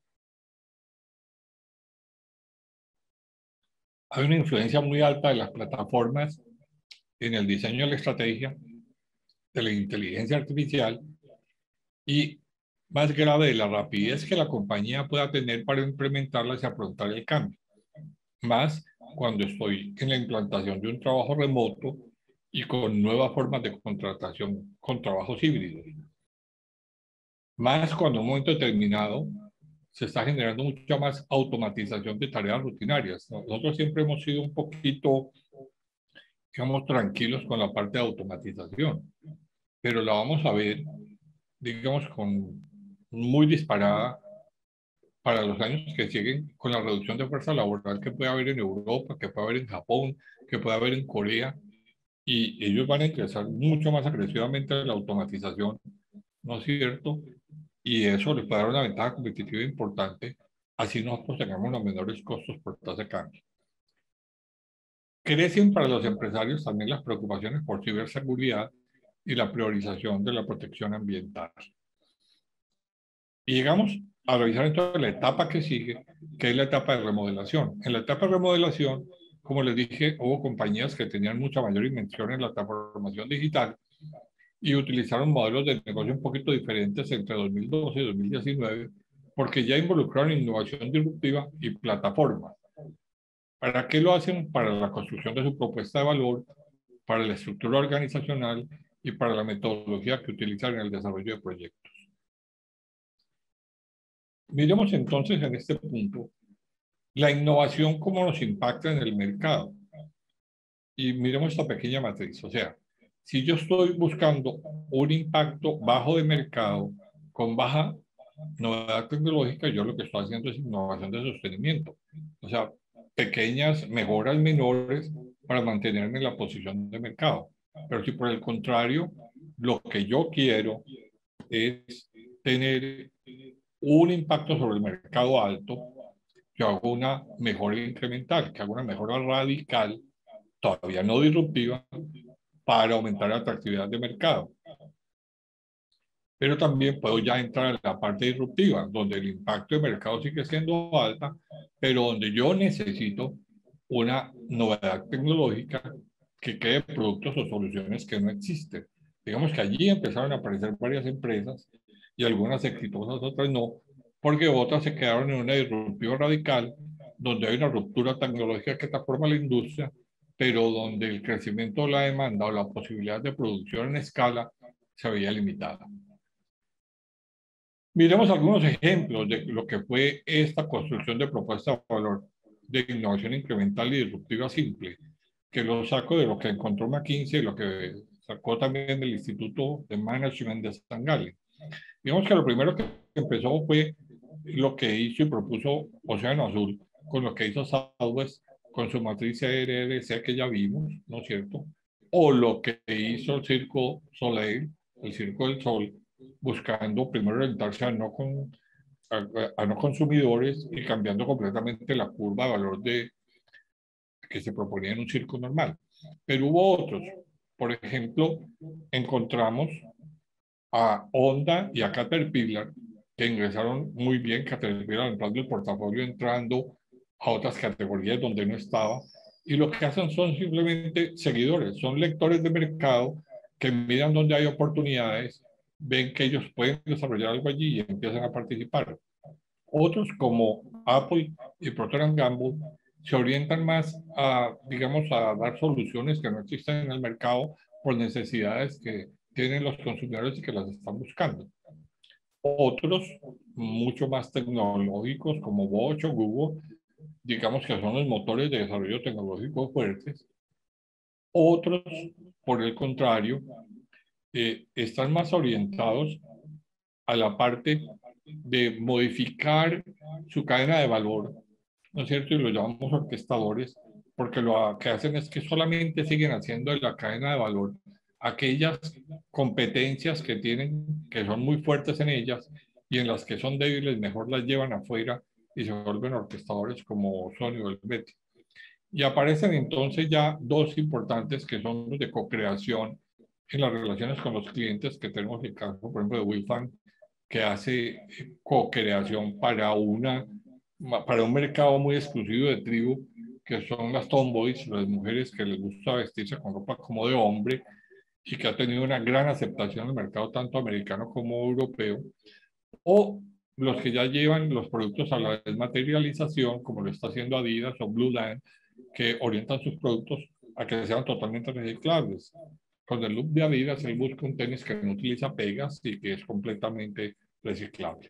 hay una influencia muy alta de las plataformas en el diseño de la estrategia, de la inteligencia artificial y, más grave, de la rapidez que la compañía pueda tener para implementarlas y afrontar el cambio. Más cuando estoy en la implantación de un trabajo remoto y con nuevas formas de contratación con trabajos híbridos. Más cuando en un momento determinado se está generando mucha más automatización de tareas rutinarias. Nosotros siempre hemos sido un poquito, digamos, tranquilos con la parte de automatización, pero la vamos a ver, digamos, con muy disparada para los años que siguen con la reducción de fuerza laboral que puede haber en Europa, que puede haber en Japón, que puede haber en Corea, y ellos van a ingresar mucho más agresivamente a la automatización, ¿no es cierto? Y eso les puede dar una ventaja competitiva importante, así nosotros tengamos los menores costos por tasa de cambio. Crecen para los empresarios también las preocupaciones por ciberseguridad y la priorización de la protección ambiental. Y llegamos a revisar entonces la etapa que sigue, que es la etapa de remodelación. En la etapa de remodelación, como les dije, hubo compañías que tenían mucha mayor inversión en la transformación digital y utilizaron modelos de negocio un poquito diferentes entre dos mil doce y dos mil diecinueve, porque ya involucraron innovación disruptiva y plataformas. ¿Para qué lo hacen? Para la construcción de su propuesta de valor, para la estructura organizacional y para la metodología que utilizan en el desarrollo de proyectos. Miremos entonces en este punto la innovación, cómo nos impacta en el mercado. Y miremos esta pequeña matriz. O sea, si yo estoy buscando un impacto bajo de mercado con baja novedad tecnológica, yo lo que estoy haciendo es innovación de sostenimiento. O sea, pequeñas mejoras menores para mantenerme en la posición de mercado. Pero si por el contrario, lo que yo quiero es tener un impacto sobre el mercado alto, yo hago una mejora incremental, que hago una mejora radical, todavía no disruptiva, para aumentar la atractividad de mercado. Pero también puedo ya entrar en la parte disruptiva, donde el impacto de mercado sigue siendo alta, pero donde yo necesito una novedad tecnológica que cree productos o soluciones que no existen. Digamos que allí empezaron a aparecer varias empresas y algunas exitosas, otras no, porque otras se quedaron en una disruptiva radical, donde hay una ruptura tecnológica que transforma la industria, pero donde el crecimiento de la demanda o la posibilidad de producción en escala se veía limitada. Miremos algunos ejemplos de lo que fue esta construcción de propuesta de valor de innovación incremental y disruptiva simple, que lo saco de lo que encontró McKinsey y lo que sacó también del Instituto de Management de San Galen. Digamos que lo primero que empezó fue lo que hizo y propuso Océano Azul, con lo que hizo Southwest, con su matriz R R C que ya vimos, ¿no es cierto? O lo que hizo el Circo Soleil, el Circo del Sol, buscando primero orientarse a no, con, a, a no consumidores y cambiando completamente la curva de valor de, que se proponía en un circo normal. Pero hubo otros. Por ejemplo, encontramos a Honda y a Caterpillar, que ingresaron muy bien, Caterpillar entrando el portafolio, entrando a otras categorías donde no estaba, y lo que hacen son simplemente seguidores, son lectores de mercado que miran donde hay oportunidades, ven que ellos pueden desarrollar algo allí y empiezan a participar. Otros, como Apple y Procter and Gamble, se orientan más a, digamos, a dar soluciones que no existen en el mercado por necesidades que tienen los consumidores y que las están buscando. Otros, mucho más tecnológicos, como Bosch o Google, digamos que son los motores de desarrollo tecnológico fuertes. Otros, por el contrario, eh, están más orientados a la parte de modificar su cadena de valor, ¿no es cierto? Y lo llamamos orquestadores, porque lo que hacen es que solamente siguen haciendo de la cadena de valor aquellas competencias que tienen, que son muy fuertes en ellas, y en las que son débiles, mejor las llevan afuera y se vuelven orquestadores como Sony o el Betty. Y aparecen entonces ya dos importantes que son los de co-creación en las relaciones con los clientes, que tenemos el caso, por ejemplo, de Wilfan, que hace co-creación para, una, para un mercado muy exclusivo de tribu, que son las tomboys, las mujeres que les gusta vestirse con ropa como de hombre y que ha tenido una gran aceptación en el mercado tanto americano como europeo, o los que ya llevan los productos a la desmaterialización, como lo está haciendo Adidas o Blue Line, que orientan sus productos a que sean totalmente reciclables. Con el look de Adidas, él busca un tenis que no utiliza pegas y que es completamente reciclable.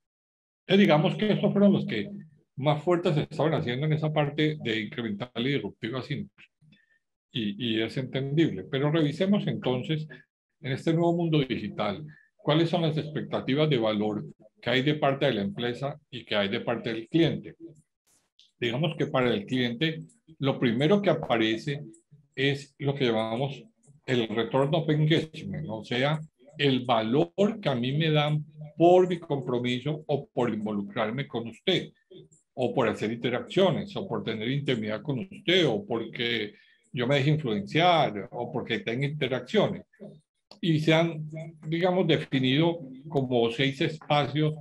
Y digamos que estos fueron los que más fuertes estaban haciendo en esa parte de incremental y disruptiva simple. Y, y es entendible. Pero revisemos entonces, en este nuevo mundo digital, cuáles son las expectativas de valor que hay de parte de la empresa y que hay de parte del cliente. Digamos que para el cliente, lo primero que aparece es lo que llamamos el return of engagement, o sea, el valor que a mí me dan por mi compromiso o por involucrarme con usted, o por hacer interacciones, o por tener intimidad con usted, o porque yo me deje influenciar, o porque tenga interacciones. Y se han, digamos, definido como seis espacios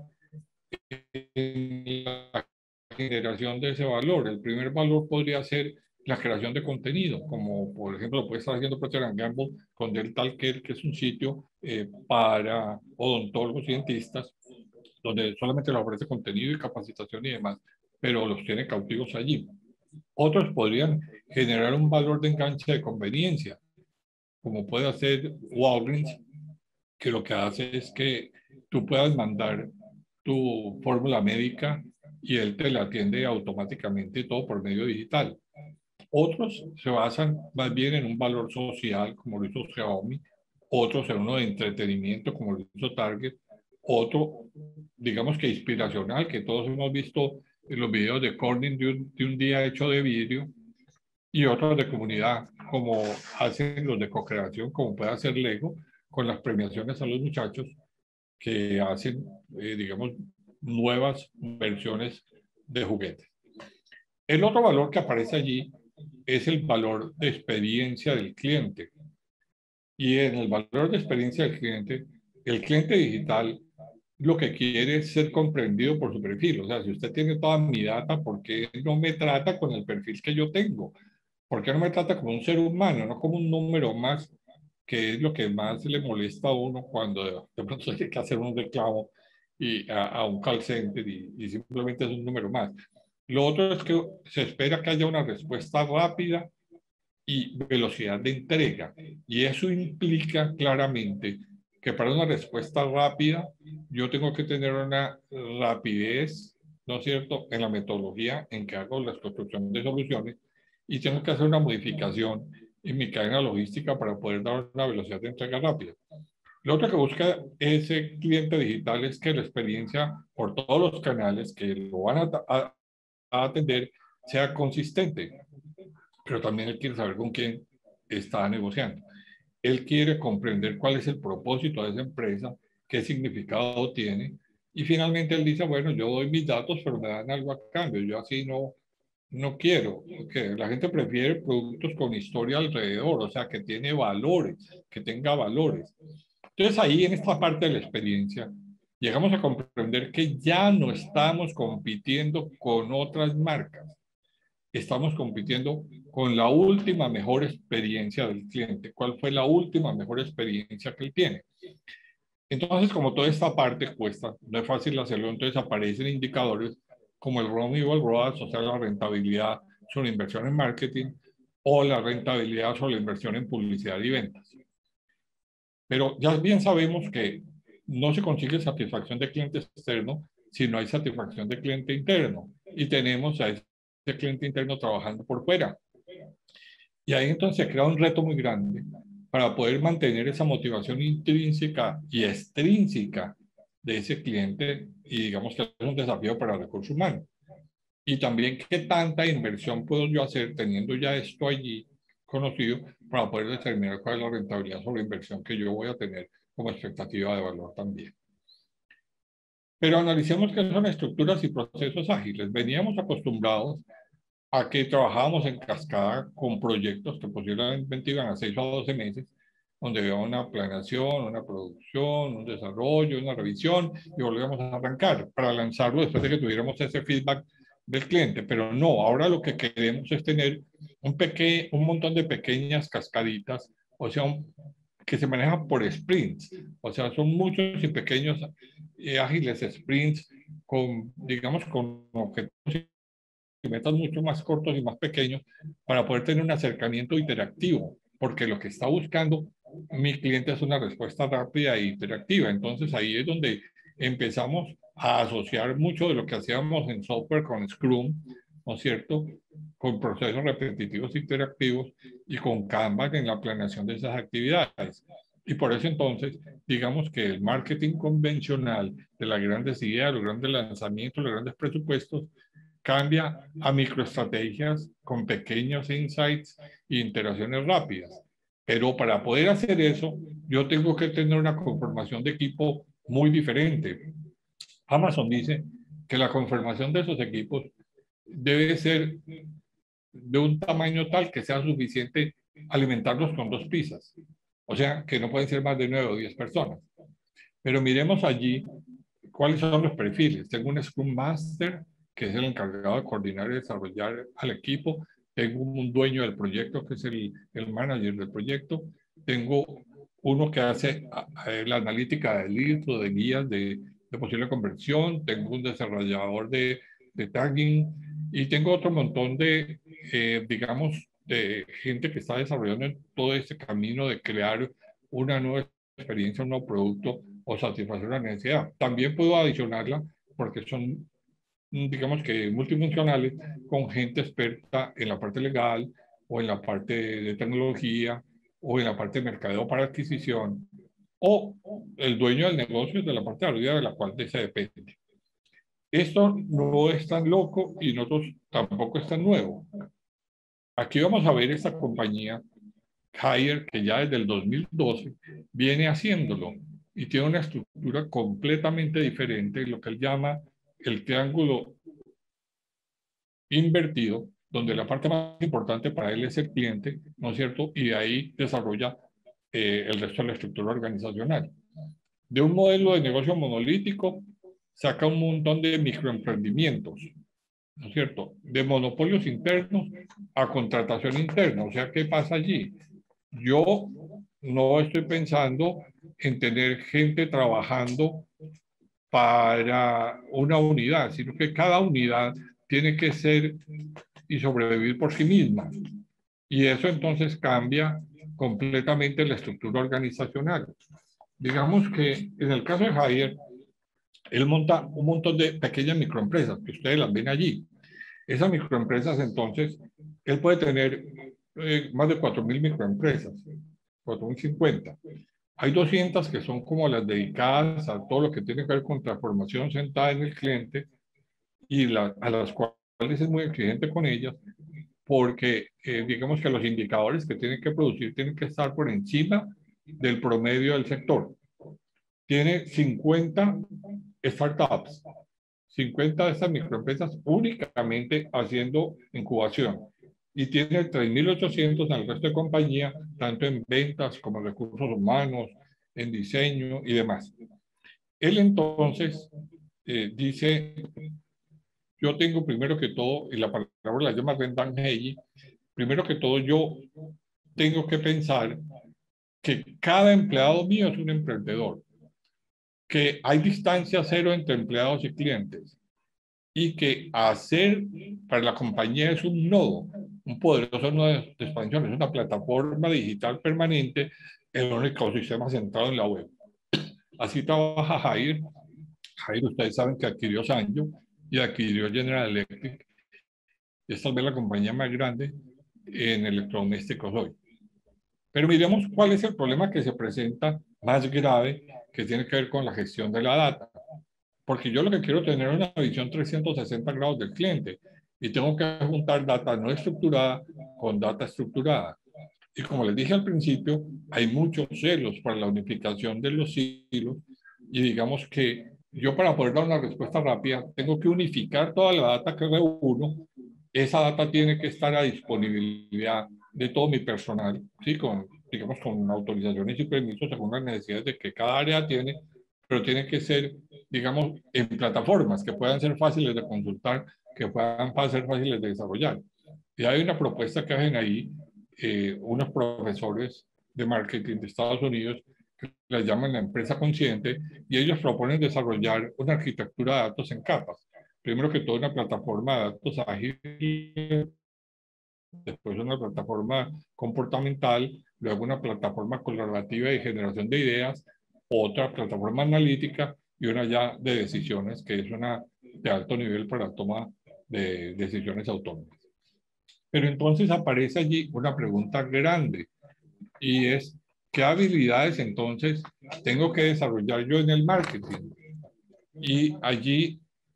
en la generación de ese valor. El primer valor podría ser la creación de contenido, como por ejemplo puede estar haciendo Procter and Gamble con Dental Care, que es un sitio eh, para odontólogos y dentistas, donde solamente les ofrece contenido y capacitación y demás, pero los tiene cautivos allí. Otros podrían generar un valor de enganche de conveniencia, como puede hacer Walgreens, que lo que hace es que tú puedas mandar tu fórmula médica y él te la atiende automáticamente todo por medio digital. Otros se basan más bien en un valor social, como lo hizo Xiaomi, otros en uno de entretenimiento, como lo hizo Target, otro, digamos que inspiracional, que todos hemos visto en los videos de Corning de un, de un día hecho de vidrio, y otros de comunidad, como hacen los de co-creación, como puede hacer Lego, con las premiaciones a los muchachos que hacen, eh, digamos, nuevas versiones de juguetes. El otro valor que aparece allí es el valor de experiencia del cliente. Y en el valor de experiencia del cliente, el cliente digital lo que quiere es ser comprendido por su perfil. O sea, si usted tiene toda mi data, ¿por qué no me trata con el perfil que yo tengo? ¿Por qué no me trata como un ser humano, no como un número más, que es lo que más le molesta a uno cuando de, de pronto tiene que hacer un reclamo y a, a un call center y, y simplemente es un número más? Lo otro es que se espera que haya una respuesta rápida y velocidad de entrega. Y eso implica claramente que para una respuesta rápida yo tengo que tener una rapidez, ¿no es cierto?, en la metodología en que hago las construcciones de soluciones, y tengo que hacer una modificación y mi cadena logística para poder dar una velocidad de entrega rápida. Lo otro que busca ese cliente digital es que la experiencia por todos los canales que lo van a, a, a atender sea consistente, pero también él quiere saber con quién está negociando. Él quiere comprender cuál es el propósito de esa empresa, qué significado tiene, y finalmente él dice, bueno, yo doy mis datos, pero me dan algo a cambio, yo así no, no quiero, que la gente prefiere productos con historia alrededor, o sea, que tiene valores, que tenga valores. Entonces ahí en esta parte de la experiencia llegamos a comprender que ya no estamos compitiendo con otras marcas, estamos compitiendo con la última mejor experiencia del cliente. ¿Cuál fue la última mejor experiencia que él tiene? Entonces, como toda esta parte cuesta, no es fácil hacerlo, entonces aparecen indicadores como el R O M y el R O A S, o sea, la rentabilidad sobre inversión en marketing o la rentabilidad sobre la inversión en publicidad y ventas. Pero ya bien sabemos que no se consigue satisfacción de cliente externo si no hay satisfacción de cliente interno. Y tenemos a ese cliente interno trabajando por fuera. Y ahí entonces se crea un reto muy grande para poder mantener esa motivación intrínseca y extrínseca de ese cliente, y digamos que es un desafío para el recurso humano. Y también qué tanta inversión puedo yo hacer teniendo ya esto allí conocido para poder determinar cuál es la rentabilidad sobre inversión que yo voy a tener como expectativa de valor también. Pero analicemos qué son estructuras y procesos ágiles. Veníamos acostumbrados a que trabajábamos en cascada con proyectos que posiblemente iban a seis o doce meses, donde había una planeación, una producción, un desarrollo, una revisión, y volvíamos a arrancar para lanzarlo después de que tuviéramos ese feedback del cliente. Pero no, ahora lo que queremos es tener un, peque un montón de pequeñas cascaditas, o sea, un, que se manejan por sprints, o sea, son muchos y pequeños eh, ágiles sprints con, digamos, con objetivos y metas mucho más cortos y más pequeños para poder tener un acercamiento interactivo, porque lo que está buscando mi cliente es una respuesta rápida e interactiva. Entonces ahí es donde empezamos a asociar mucho de lo que hacíamos en software con Scrum, ¿no es cierto?, con procesos repetitivos interactivos y con Kanban en la planeación de esas actividades. Y por eso entonces, digamos que el marketing convencional de las grandes ideas, los grandes lanzamientos, los grandes presupuestos, cambia a microestrategias con pequeños insights e interacciones rápidas. Pero para poder hacer eso, yo tengo que tener una conformación de equipo muy diferente. Amazon dice que la conformación de esos equipos debe ser de un tamaño tal que sea suficiente alimentarlos con dos pizzas. O sea, que no pueden ser más de nueve o diez personas. Pero miremos allí cuáles son los perfiles. Tengo un Scrum Master, que es el encargado de coordinar y desarrollar al equipo. Tengo un dueño del proyecto, que es el, el manager del proyecto. Tengo uno que hace la analítica de leads o de guías de, de posible conversión. Tengo un desarrollador de, de tagging. Y tengo otro montón de, eh, digamos, de gente que está desarrollando todo este camino de crear una nueva experiencia, un nuevo producto o satisfacer una necesidad. También puedo adicionarla porque son, digamos que multifuncionales, con gente experta en la parte legal o en la parte de tecnología o en la parte de mercadeo para adquisición o el dueño del negocio de la parte de la vida de la cual se depende. Esto no es tan loco y nosotros tampoco es tan nuevo. Aquí vamos a ver esta compañía Hire, que ya desde el dos mil doce viene haciéndolo y tiene una estructura completamente diferente, lo que él llama el triángulo invertido, donde la parte más importante para él es el cliente, ¿no es cierto? Y de ahí desarrolla eh, el resto de la estructura organizacional. De un modelo de negocio monolítico, saca un montón de microemprendimientos, ¿no es cierto? De monopolios internos a contratación interna. O sea, ¿qué pasa allí? Yo no estoy pensando en tener gente trabajando para una unidad, sino que cada unidad tiene que ser y sobrevivir por sí misma. Y eso entonces cambia completamente la estructura organizacional. Digamos que en el caso de Javier, él monta un montón de pequeñas microempresas, que ustedes las ven allí. Esas microempresas, entonces, él puede tener eh, más de cuatro mil microempresas, cuatro mil cincuenta. Hay doscientas que son como las dedicadas a todo lo que tiene que ver con transformación sentada en el cliente y la, a las cuales es muy exigente con ellas porque eh, digamos que los indicadores que tienen que producir tienen que estar por encima del promedio del sector. Tiene cincuenta startups, cincuenta de estas microempresas únicamente haciendo incubación y tiene tres mil ochocientos en el resto de compañía, tanto en ventas como en recursos humanos, en diseño y demás. Él entonces eh, dice, yo tengo primero que todo, y la palabra la llama Brendan Hey, primero que todo yo tengo que pensar que cada empleado mío es un emprendedor, que hay distancia cero entre empleados y clientes y que hacer para la compañía es un nodo, un poderoso nodo de expansión, es una plataforma digital permanente en un ecosistema centrado en la web. Así trabaja Jair. Jair, ustedes saben que adquirió Sanyo y adquirió General Electric. Y es tal vez la compañía más grande en electrodomésticos hoy. Pero miremos cuál es el problema que se presenta más grave que tiene que ver con la gestión de la data. Porque yo lo que quiero tener es una visión trescientos sesenta grados del cliente y tengo que juntar data no estructurada con data estructurada. Y como les dije al principio, hay muchos celos para la unificación de los hilos y digamos que yo para poder dar una respuesta rápida tengo que unificar toda la data que reúno. Esa data tiene que estar a disponibilidad de todo mi personal, ¿sí? Con, digamos, con autorizaciones y permisos según las necesidades de que cada área tiene, pero tiene que ser, digamos, en plataformas que puedan ser fáciles de consultar, que puedan ser fáciles de desarrollar. Y hay una propuesta que hacen ahí eh, unos profesores de marketing de Estados Unidos que la llaman la empresa consciente y ellos proponen desarrollar una arquitectura de datos en capas. Primero que todo una plataforma de datos ágil, después una plataforma comportamental, luego una plataforma colaborativa de generación de ideas, otra plataforma analítica y una ya de decisiones, que es una de alto nivel para la toma de decisiones autónomas. Pero entonces aparece allí una pregunta grande y es, ¿qué habilidades entonces tengo que desarrollar yo en el marketing? Y allí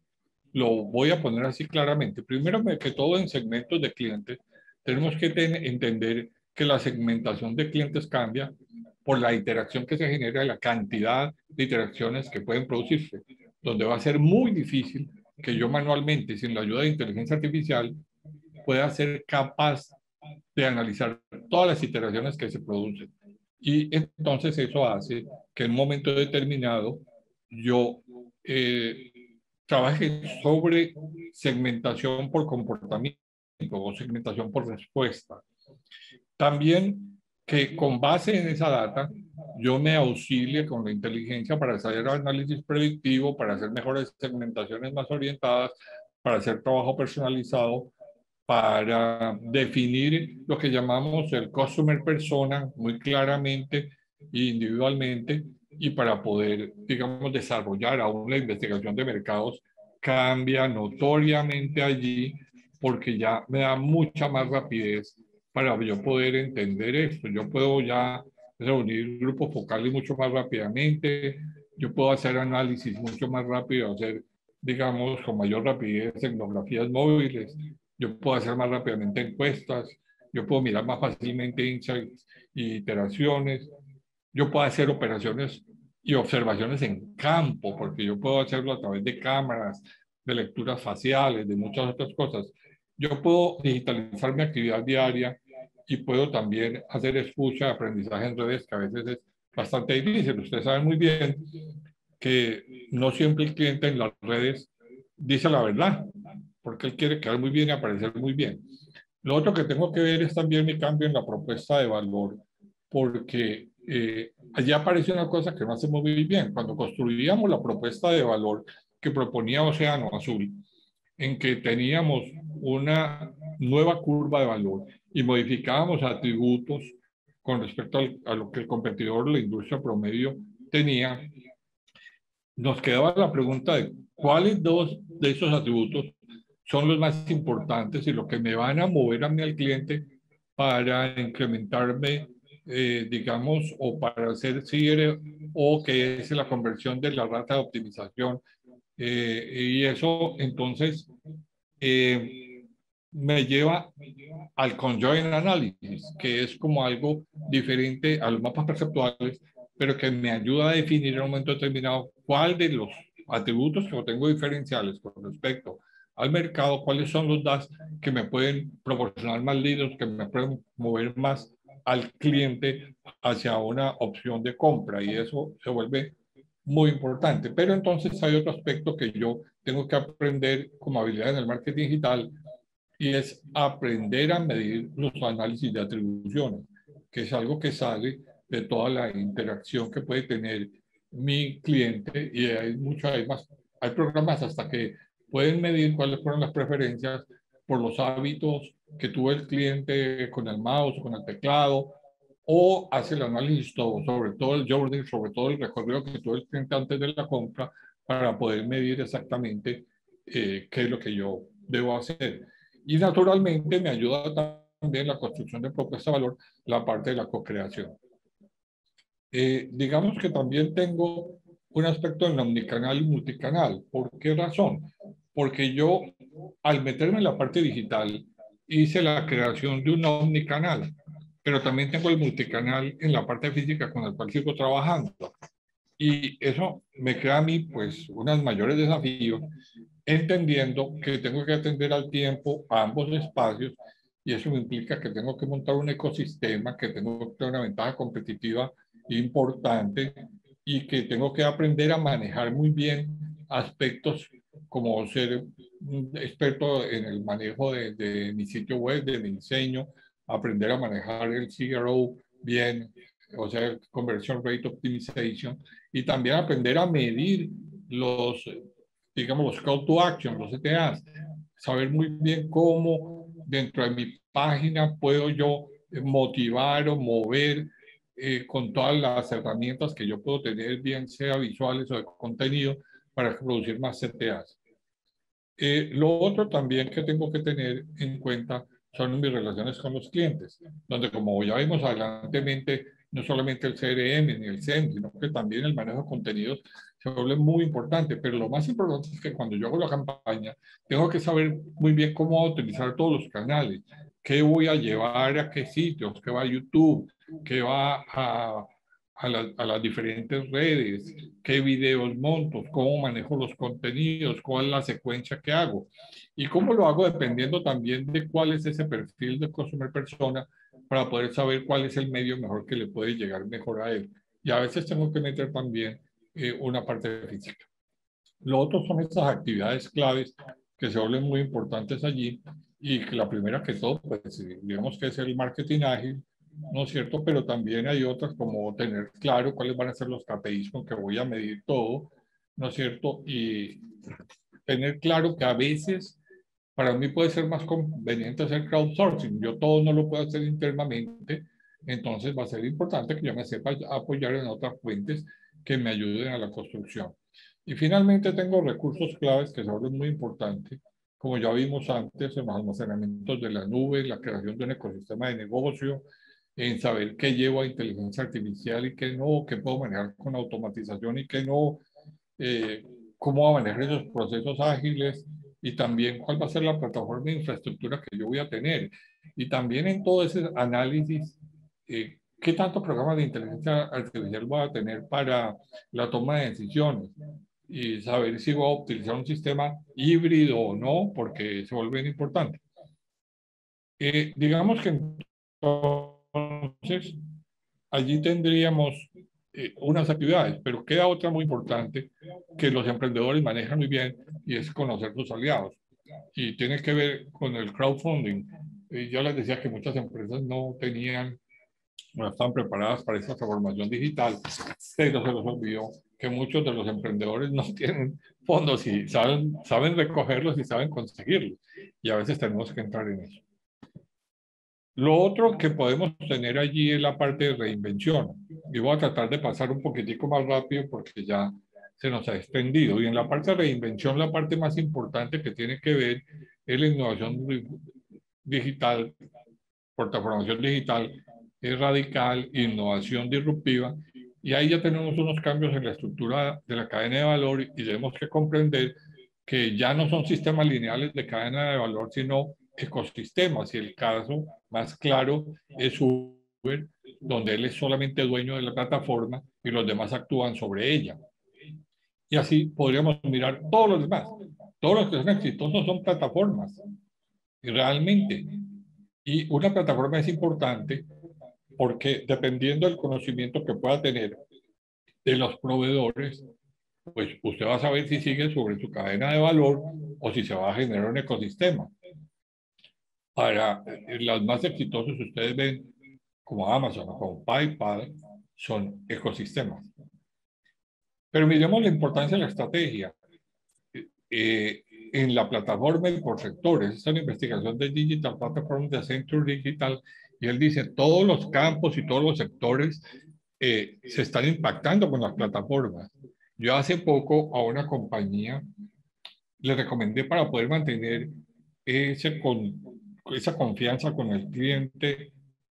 lo voy a poner así claramente. Primero que todo en segmentos de clientes, tenemos que tener, entender que la segmentación de clientes cambia por la interacción que se genera y la cantidad de interacciones que pueden producirse, donde va a ser muy difícil que yo manualmente, sin la ayuda de inteligencia artificial, pueda ser capaz de analizar todas las iteraciones que se producen. Y entonces eso hace que en un momento determinado yo eh, trabaje sobre segmentación por comportamiento o segmentación por respuesta. También que con base en esa data yo me auxilie con la inteligencia para hacer análisis predictivo, para hacer mejores segmentaciones más orientadas, para hacer trabajo personalizado, para definir lo que llamamos el customer persona muy claramente e individualmente y para poder, digamos, desarrollar aún la investigación de mercados cambia notoriamente allí porque ya me da mucha más rapidez para yo poder entender esto. Yo puedo ya reunir grupos focales mucho más rápidamente, yo puedo hacer análisis mucho más rápido, hacer, digamos, con mayor rapidez etnografías móviles, yo puedo hacer más rápidamente encuestas, yo puedo mirar más fácilmente insights y iteraciones, yo puedo hacer operaciones y observaciones en campo, porque yo puedo hacerlo a través de cámaras, de lecturas faciales, de muchas otras cosas. Yo puedo digitalizar mi actividad diaria y puedo también hacer escucha, aprendizaje en redes, que a veces es bastante difícil. Ustedes saben muy bien que no siempre el cliente en las redes dice la verdad, porque él quiere quedar muy bien y aparecer muy bien. Lo otro que tengo que ver es también mi cambio en la propuesta de valor, porque eh, allí aparece una cosa que no hacemos muy bien. Cuando construíamos la propuesta de valor que proponía Océano Azul, en que teníamos una nueva curva de valor y modificábamos atributos con respecto al, a lo que el competidor, la industria promedio, tenía, nos quedaba la pregunta de cuáles dos de esos atributos son los más importantes y lo que me van a mover a mí al cliente para incrementarme, eh, digamos, o para hacer C I R O, que es la conversión de la rata de optimización. Eh, y eso, entonces, eh, me lleva al conjoint analysis, que es como algo diferente a los mapas perceptuales, pero que me ayuda a definir en un momento determinado cuál de los atributos que yo tengo diferenciales con respecto al mercado, cuáles son los D A S que me pueden proporcionar más leads, que me pueden mover más al cliente hacia una opción de compra, y eso se vuelve muy importante. Pero entonces hay otro aspecto que yo tengo que aprender como habilidad en el marketing digital, y es aprender a medir los análisis de atribuciones, que es algo que sale de toda la interacción que puede tener mi cliente, y hay mucho, hay más, hay programas hasta que pueden medir cuáles fueron las preferencias por los hábitos que tuvo el cliente con el mouse, con el teclado, o hace el análisis todo, sobre todo el journey, sobre todo el recorrido que tuvo el cliente antes de la compra, para poder medir exactamente eh, qué es lo que yo debo hacer. Y naturalmente me ayuda también la construcción de propuesta de valor, la parte de la co-creación. Eh, digamos que también tengo un aspecto en omnicanal y multicanal. ¿Por qué razón? Porque yo, al meterme en la parte digital, hice la creación de un omnicanal, pero también tengo el multicanal en la parte física con el cual sigo trabajando. Y eso me crea a mí, pues, unos mayores desafíos, entendiendo que tengo que atender al tiempo a ambos espacios, y eso me implica que tengo que montar un ecosistema, que tengo que tener una ventaja competitiva importante, y que tengo que aprender a manejar muy bien aspectos como ser un experto en el manejo de, de mi sitio web, de mi diseño, aprender a manejar el C R O bien, o sea, Conversion Rate Optimization, y también aprender a medir los, digamos, los call to action, los C T As, saber muy bien cómo dentro de mi página puedo yo motivar o mover eh, con todas las herramientas que yo puedo tener, bien sea visuales o de contenido, para producir más C T As. Eh, lo otro también que tengo que tener en cuenta son mis relaciones con los clientes, donde, como ya vimos adelantemente, no solamente el C R M ni el C E M, sino que también el manejo de contenidos se vuelve muy importante. Pero lo más importante es que cuando yo hago la campaña, tengo que saber muy bien cómo utilizar todos los canales, qué voy a llevar a qué sitios, qué va a YouTube, qué va a, a, la, a las diferentes redes, qué videos monto, cómo manejo los contenidos, cuál es la secuencia que hago. Y cómo lo hago dependiendo también de cuál es ese perfil de consumer persona, para poder saber cuál es el medio mejor que le puede llegar mejor a él. Y a veces tengo que meter también eh, una parte física. Lo otro son estas actividades claves que se vuelven muy importantes allí, y que la primera que todo, pues digamos que es el marketing ágil, ¿no es cierto? Pero también hay otras, como tener claro cuáles van a ser los K P Is con que voy a medir todo, ¿no es cierto? Y tener claro que a veces para mí puede ser más conveniente hacer crowdsourcing. Yo todo no lo puedo hacer internamente, entonces va a ser importante que yo me sepa apoyar en otras fuentes que me ayuden a la construcción. Y finalmente tengo recursos claves que son muy importantes, como ya vimos antes, en los almacenamientos de la nube, la creación de un ecosistema de negocio, en saber qué llevo a inteligencia artificial y qué no, qué puedo manejar con automatización y qué no, eh, cómo va a manejar esos procesos ágiles, y también cuál va a ser la plataforma de infraestructura que yo voy a tener. Y también en todo ese análisis, eh, qué tantos programas de inteligencia artificial voy a tener para la toma de decisiones, y saber si voy a utilizar un sistema híbrido o no, porque se vuelve importante. Eh, digamos que entonces allí tendríamos eh, unas actividades, pero queda otra muy importante que los emprendedores manejan muy bien, y es conocer sus aliados. Y tiene que ver con el crowdfunding. Eh, yo les decía que muchas empresas no tenían, no estaban preparadas para esa transformación digital, pero se les olvidó que muchos de los emprendedores no tienen fondos, y saben, saben recogerlos y saben conseguirlos. Y a veces tenemos que entrar en eso. Lo otro que podemos tener allí es la parte de reinvención. Y voy a tratar de pasar un poquitico más rápido porque ya se nos ha extendido. Y en la parte de reinvención, la parte más importante que tiene que ver es la innovación digital, por transformación digital es radical, innovación disruptiva, y ahí ya tenemos unos cambios en la estructura de la cadena de valor y tenemos que comprender que ya no son sistemas lineales de cadena de valor, sino ecosistemas. Y el caso más claro es Uber, donde él es solamente dueño de la plataforma y los demás actúan sobre ella. Y así podríamos mirar todos los demás. Todos los que son exitosos son plataformas, y realmente. Y una plataforma es importante porque dependiendo del conocimiento que pueda tener de los proveedores, pues usted va a saber si sigue sobre su cadena de valor o si se va a generar un ecosistema. Para las más exitosas, ustedes ven como Amazon o como PayPal, son ecosistemas. Pero miremos la importancia de la estrategia. Eh, en la plataforma y por sectores, esta es una investigación de Digital Platform de Accenture Digital, y él dice, todos los campos y todos los sectores eh, se están impactando con las plataformas. Yo hace poco a una compañía le recomendé para poder mantener ese con, esa confianza con el cliente,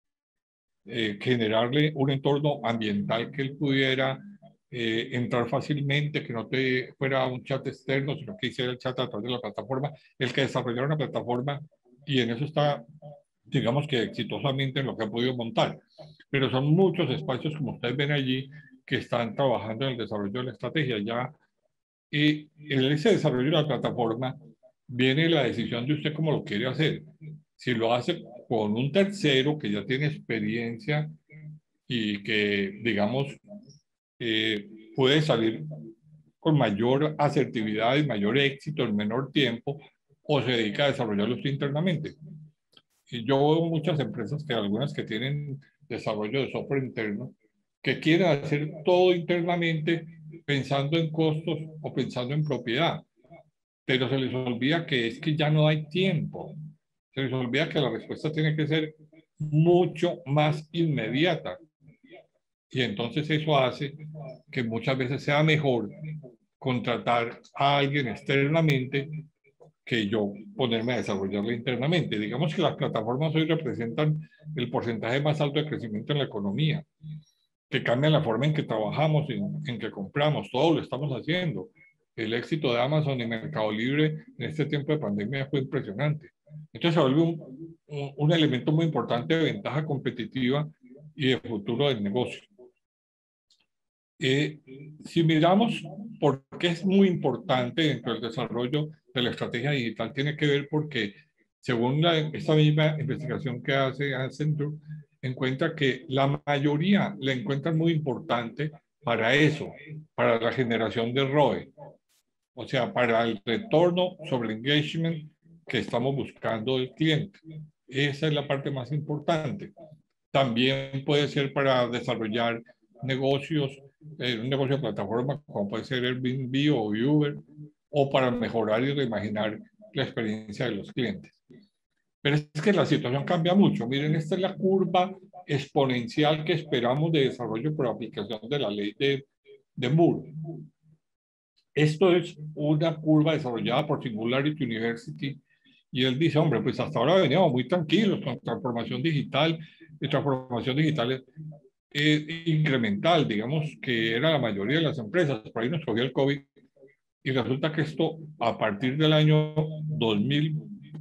eh, generarle un entorno ambiental que él pudiera eh, entrar fácilmente, que no te fuera un chat externo, sino que hiciera el chat a través de la plataforma, el que desarrollara una plataforma, y en eso está, digamos que exitosamente en lo que ha podido montar. Pero son muchos espacios, como ustedes ven allí, que están trabajando en el desarrollo de la estrategia. Ya y en ese desarrollo de la plataforma viene la decisión de usted cómo lo quiere hacer. Si lo hace con un tercero que ya tiene experiencia y que, digamos, eh, puede salir con mayor asertividad y mayor éxito en menor tiempo, o se dedica a desarrollarlo usted internamente. Y yo veo muchas empresas, que algunas que tienen desarrollo de software interno, que quieren hacer todo internamente pensando en costos o pensando en propiedad, pero se les olvida que es que ya no hay tiempo. Se les olvida que la respuesta tiene que ser mucho más inmediata. Y entonces eso hace que muchas veces sea mejor contratar a alguien externamente que yo ponerme a desarrollarla internamente. Digamos que las plataformas hoy representan el porcentaje más alto de crecimiento en la economía, que cambian la forma en que trabajamos, en, en que compramos, todo lo estamos haciendo. El éxito de Amazon y Mercado Libre en este tiempo de pandemia fue impresionante. Entonces se vuelve un, un, un elemento muy importante de ventaja competitiva y de futuro del negocio. Eh, si miramos por qué es muy importante dentro del desarrollo de la estrategia digital, tiene que ver porque, según la, esta misma investigación que hace Accenture, encuentra que la mayoría la encuentran muy importante para eso, para la generación de R O E, o sea, para el retorno sobre el engagement que estamos buscando del cliente. Esa es la parte más importante. También puede ser para desarrollar negocios, eh, un negocio de plataforma, como puede ser Airbnb o Uber, o para mejorar y reimaginar la experiencia de los clientes. Pero es que la situación cambia mucho. Miren, esta es la curva exponencial que esperamos de desarrollo por aplicación de la ley de, de Moore. Esto es una curva desarrollada por Singularity University, y él dice, hombre, pues hasta ahora veníamos muy tranquilos con transformación digital, y transformación digital es, es incremental, digamos que era la mayoría de las empresas, por ahí nos cogió el COVID, y resulta que esto a partir del año dos mil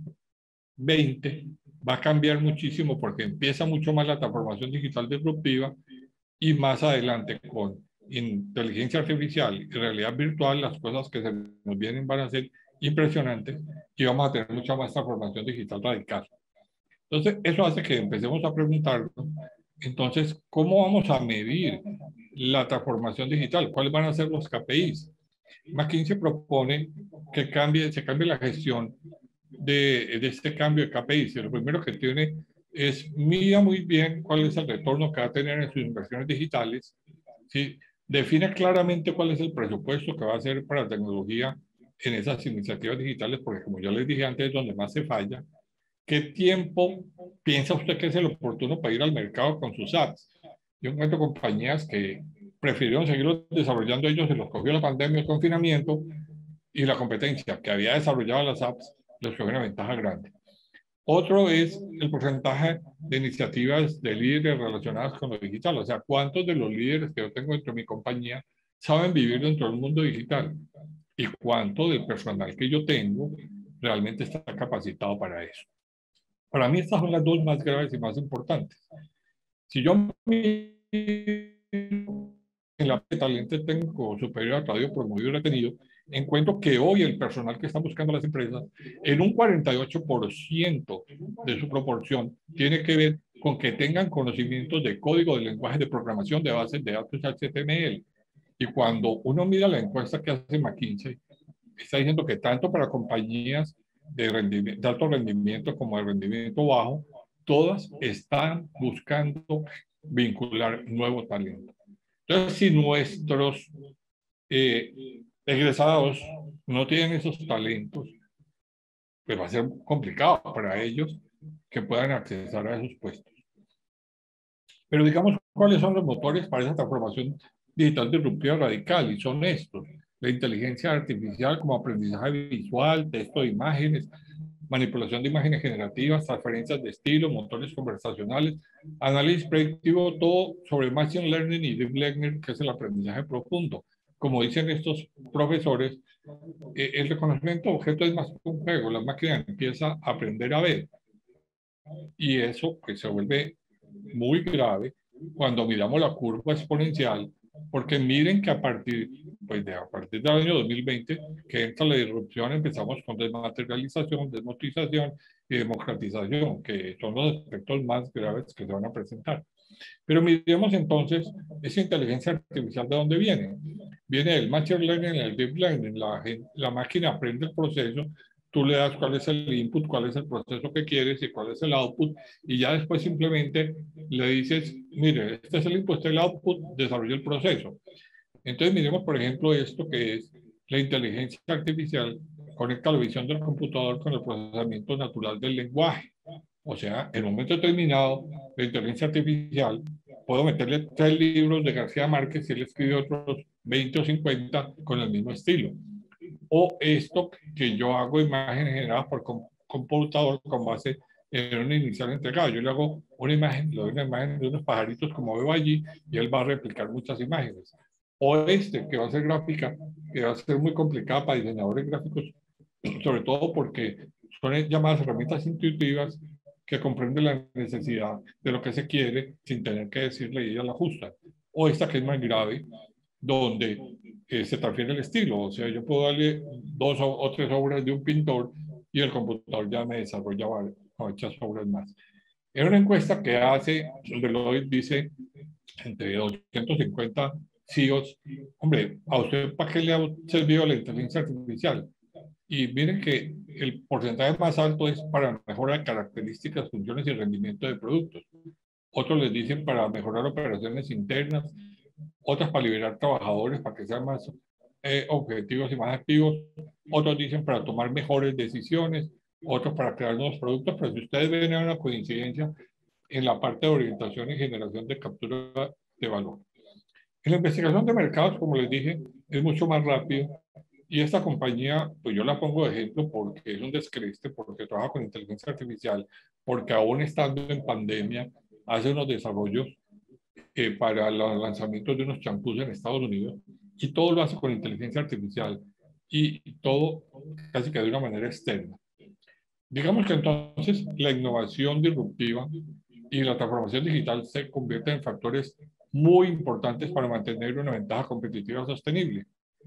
veinte va a cambiar muchísimo, porque empieza mucho más la transformación digital disruptiva, y más adelante con inteligencia artificial y realidad virtual, las cosas que se nos vienen van a ser impresionantes, y vamos a tener mucha más transformación digital radical. Entonces, eso hace que empecemos a preguntarnos, entonces, ¿cómo vamos a medir la transformación digital? ¿Cuáles van a ser los K P Is? McKinsey propone que cambie, se cambie la gestión de, de este cambio de K P Is. Lo primero que tiene es mida muy bien cuál es el retorno que va a tener en sus inversiones digitales, ¿sí? Define claramente cuál es el presupuesto que va a hacer para tecnología en esas iniciativas digitales, porque como ya les dije antes, es donde más se falla. ¿Qué tiempo piensa usted que es el oportuno para ir al mercado con sus apps? Yo encuentro compañías que prefirieron seguirlo desarrollando ellos, se los cogió la pandemia, el confinamiento, y la competencia que había desarrollado las apps les cogió una ventaja grande. Otro es el porcentaje de iniciativas de líderes relacionadas con lo digital. O sea, ¿cuántos de los líderes que yo tengo dentro de mi compañía saben vivir dentro del mundo digital? ¿Y cuánto del personal que yo tengo realmente está capacitado para eso? Para mí estas son las dos más graves y más importantes. Si yo miro en la de talento técnico superior a traído, promovido y retenido, encuentro que hoy el personal que están buscando las empresas, en un cuarenta y ocho por ciento de su proporción, tiene que ver con que tengan conocimientos de código de lenguaje de programación de bases de datos H T M L. Y cuando uno mira la encuesta que hace McKinsey, está diciendo que tanto para compañías de, rendimiento, de alto rendimiento como de rendimiento bajo, todas están buscando vincular nuevo talento. Entonces, si nuestros eh, egresados no tienen esos talentos, pues va a ser complicado para ellos que puedan acceder a esos puestos. Pero digamos, ¿cuáles son los motores para esa transformación digital disruptiva radical? Y son estos: la inteligencia artificial como aprendizaje visual, texto de imágenes, manipulación de imágenes generativas, transferencias de estilo, motores conversacionales, análisis predictivo, todo sobre Machine Learning y Deep Learning, que es el aprendizaje profundo. Como dicen estos profesores, eh, el reconocimiento de objetos es más que un juego, la máquina empieza a aprender a ver. Y eso pues, se vuelve muy grave cuando miramos la curva exponencial, porque miren que a partir, pues de, a partir del año dos mil veinte, que entra la disrupción, empezamos con desmaterialización, desmotización y democratización, que son los aspectos más graves que se van a presentar. Pero miremos entonces esa inteligencia artificial, ¿de dónde viene? Viene del Machine Learning, el Deep Learning. La, la máquina aprende el proceso, tú le das cuál es el input, cuál es el proceso que quieres y cuál es el output, y ya después simplemente le dices, mire, este es el input, este es el output, desarrolla el proceso. Entonces miremos, por ejemplo, esto que es la inteligencia artificial, conecta la visión del computador con el procesamiento natural del lenguaje. O sea, en un momento determinado, la inteligencia artificial, puedo meterle tres libros de García Márquez y él escribe otros veinte o cincuenta con el mismo estilo. O esto que yo hago imágenes generadas por computador con base en una inicial entregada. Yo le hago una imagen, le doy una imagen de unos pajaritos como veo allí y él va a replicar muchas imágenes. O este, que va a ser gráfica, que va a ser muy complicada para diseñadores gráficos, sobre todo porque son llamadas herramientas intuitivas que comprenden la necesidad de lo que se quiere sin tener que decirle y ella la ajusta. O esta que es más grave, donde eh, se transfiere el estilo. O sea, yo puedo darle dos o, o tres obras de un pintor y el computador ya me desarrolla muchas obras más. En una encuesta que hace Deloitte dice entre doscientos cincuenta C E Os, hombre, ¿a usted para qué le ha servido la inteligencia artificial? Y miren que el porcentaje más alto es para mejorar características, funciones y rendimiento de productos. Otros les dicen para mejorar operaciones internas, otras para liberar trabajadores, para que sean más eh, objetivos y más activos. Otros dicen para tomar mejores decisiones, otros para crear nuevos productos. Pero si ustedes ven, hay una coincidencia en la parte de orientación y generación de captura de valor. En la investigación de mercados, como les dije, es mucho más rápido. Y esta compañía, pues yo la pongo de ejemplo porque es un descreste, porque trabaja con inteligencia artificial, porque aún estando en pandemia, hace unos desarrollos eh, para los lanzamientos de unos champús en Estados Unidos, y todo lo hace con inteligencia artificial y todo casi que de una manera externa. Digamos que entonces la innovación disruptiva y la transformación digital se convierten en factores muy importantes para mantener una ventaja competitiva sostenible.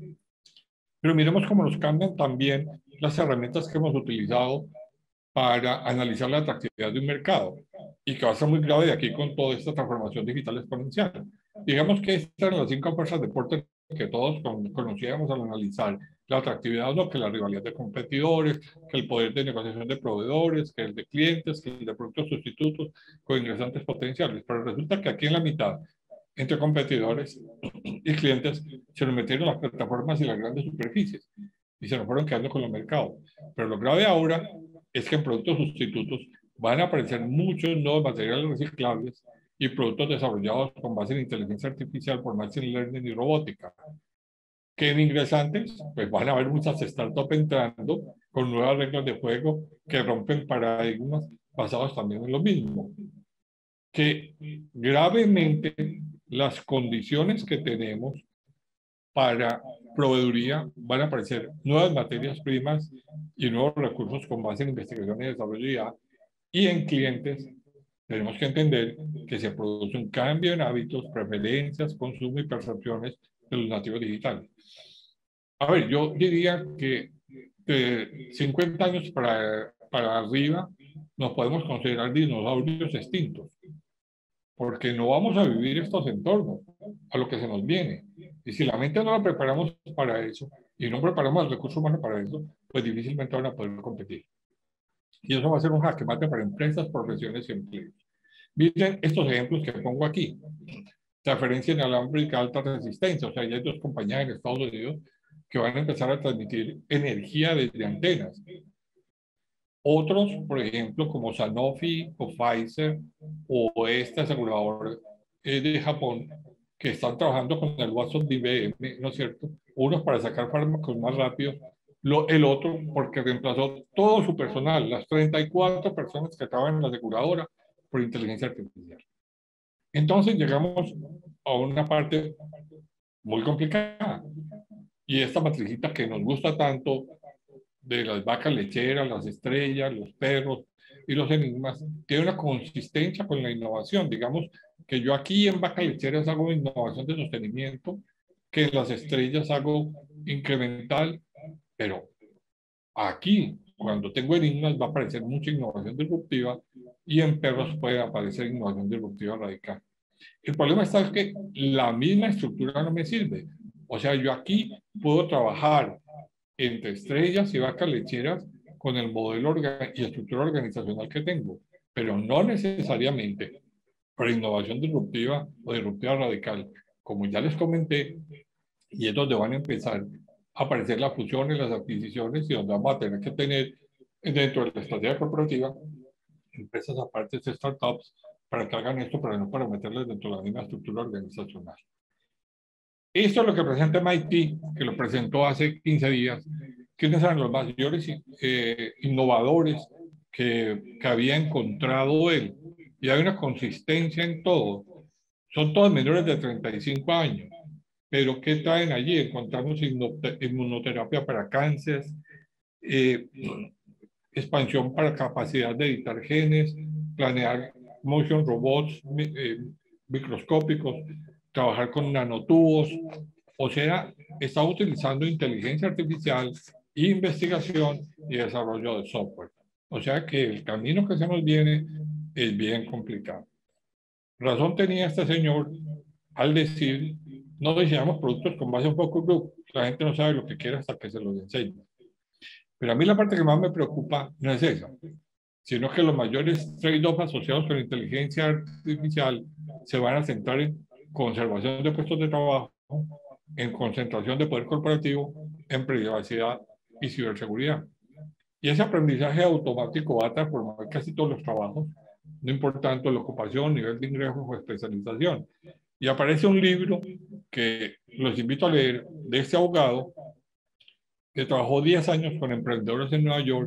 Pero miremos cómo nos cambian también las herramientas que hemos utilizado para analizar la atractividad de un mercado, y que va a ser muy grave de aquí con toda esta transformación digital exponencial. Digamos que estas eran las cinco fuerzas de Porter que todos conocíamos al analizar la atractividad, ¿no? Que la rivalidad de competidores, que el poder de negociación de proveedores, que el de clientes, que el de productos sustitutos con ingresantes potenciales. Pero resulta que aquí en la mitad, entre competidores y clientes, se nos metieron las plataformas y las grandes superficies y se nos fueron quedando con los mercados. Pero lo grave ahora es que en productos sustitutos van a aparecer muchos nuevos materiales reciclables y productos desarrollados con base en inteligencia artificial por Machine Learning y robótica. Que en ingresantes, pues van a haber muchas startups entrando con nuevas reglas de juego que rompen paradigmas basados también en lo mismo. Que gravemente las condiciones que tenemos para proveeduría van a aparecer nuevas materias primas y nuevos recursos con base en investigación y desarrollo ya, y en clientes tenemos que entender que se produce un cambio en hábitos, preferencias, consumo y percepciones de los nativos digitales. A ver, yo diría que de cincuenta años para, para arriba nos podemos considerar dinosaurios extintos, porque no vamos a vivir estos entornos, a lo que se nos viene. Y si la mente no la preparamos para eso, y no preparamos el recurso humano para eso, pues difícilmente van a poder competir. Y eso va a ser un jaque mate para empresas, profesiones y empleos. Miren estos ejemplos que pongo aquí. Transferencia inalámbrica alta resistencia, o sea, ya hay dos compañías en Estados Unidos que van a empezar a transmitir energía desde antenas. Otros, por ejemplo, como Sanofi o Pfizer o este asegurador eh, de Japón, que están trabajando con el Watson de I B M, ¿no es cierto? Unos para sacar fármacos más rápido, lo, el otro porque reemplazó todo su personal, las treinta y cuatro personas que estaban en la aseguradora, por inteligencia artificial. Entonces llegamos a una parte muy complicada. Y esta matricita que nos gusta tanto de las vacas lecheras, las estrellas, los perros y los enigmas, tiene una consistencia con la innovación. Digamos que yo aquí en vacas lecheras hago innovación de sostenimiento, que en las estrellas hago incremental, pero aquí, cuando tengo enigmas, va a aparecer mucha innovación disruptiva y en perros puede aparecer innovación disruptiva radical. El problema está que la misma estructura no me sirve. O sea, yo aquí puedo trabajar entre estrellas y vacas lecheras con el modelo y estructura organizacional que tengo, pero no necesariamente para innovación disruptiva o disruptiva radical. Como ya les comenté, y es donde van a empezar a aparecer las fusiones, las adquisiciones y donde vamos a tener que tener dentro de la estrategia corporativa empresas aparte de startups para que hagan esto, pero no para meterles dentro de la misma estructura organizacional. Esto es lo que presenta M I T, que lo presentó hace quince días. ¿Quiénes eran los mayores eh, innovadores que, que había encontrado él? Y hay una consistencia en todo. Son todos menores de treinta y cinco años. Pero ¿qué traen allí? Encontramos inmunoterapia para cáncer, eh, expansión para capacidad de editar genes, planear motion robots eh, microscópicos, trabajar con nanotubos, o sea, está utilizando inteligencia artificial, investigación y desarrollo de software. O sea que el camino que se nos viene es bien complicado. Razón tenía este señor al decir, no diseñamos productos con base en focus group, la gente no sabe lo que quiere hasta que se los enseñe. Pero a mí la parte que más me preocupa no es esa, sino que los mayores trade-offs asociados con la inteligencia artificial se van a centrar en conservación de puestos de trabajo, en concentración de poder corporativo, en privacidad y ciberseguridad. Y ese aprendizaje automático va a transformar casi todos los trabajos, no importando la ocupación, nivel de ingresos o especialización. Y aparece un libro que los invito a leer de este abogado que trabajó diez años con emprendedores en Nueva York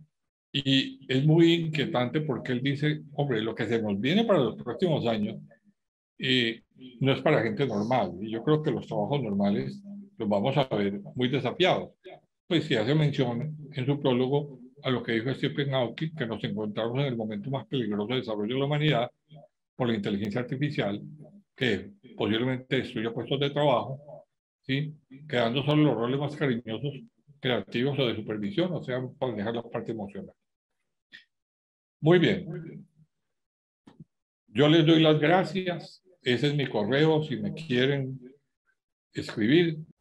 y es muy inquietante porque él dice, hombre, lo que se nos viene para los próximos años eh, no es para gente normal y yo creo que los trabajos normales los vamos a ver muy desafiados. Pues si hace mención en su prólogo a lo que dijo Stephen Hawking, que nos encontramos en el momento más peligroso de desarrollo de la humanidad por la inteligencia artificial, que posiblemente destruya puestos de trabajo, ¿sí? Quedando solo los roles más cariñosos, creativos o de supervisión, o sea, para manejar la parte emocional. Muy bien. Yo les doy las gracias. Ese es mi correo si me quieren escribir.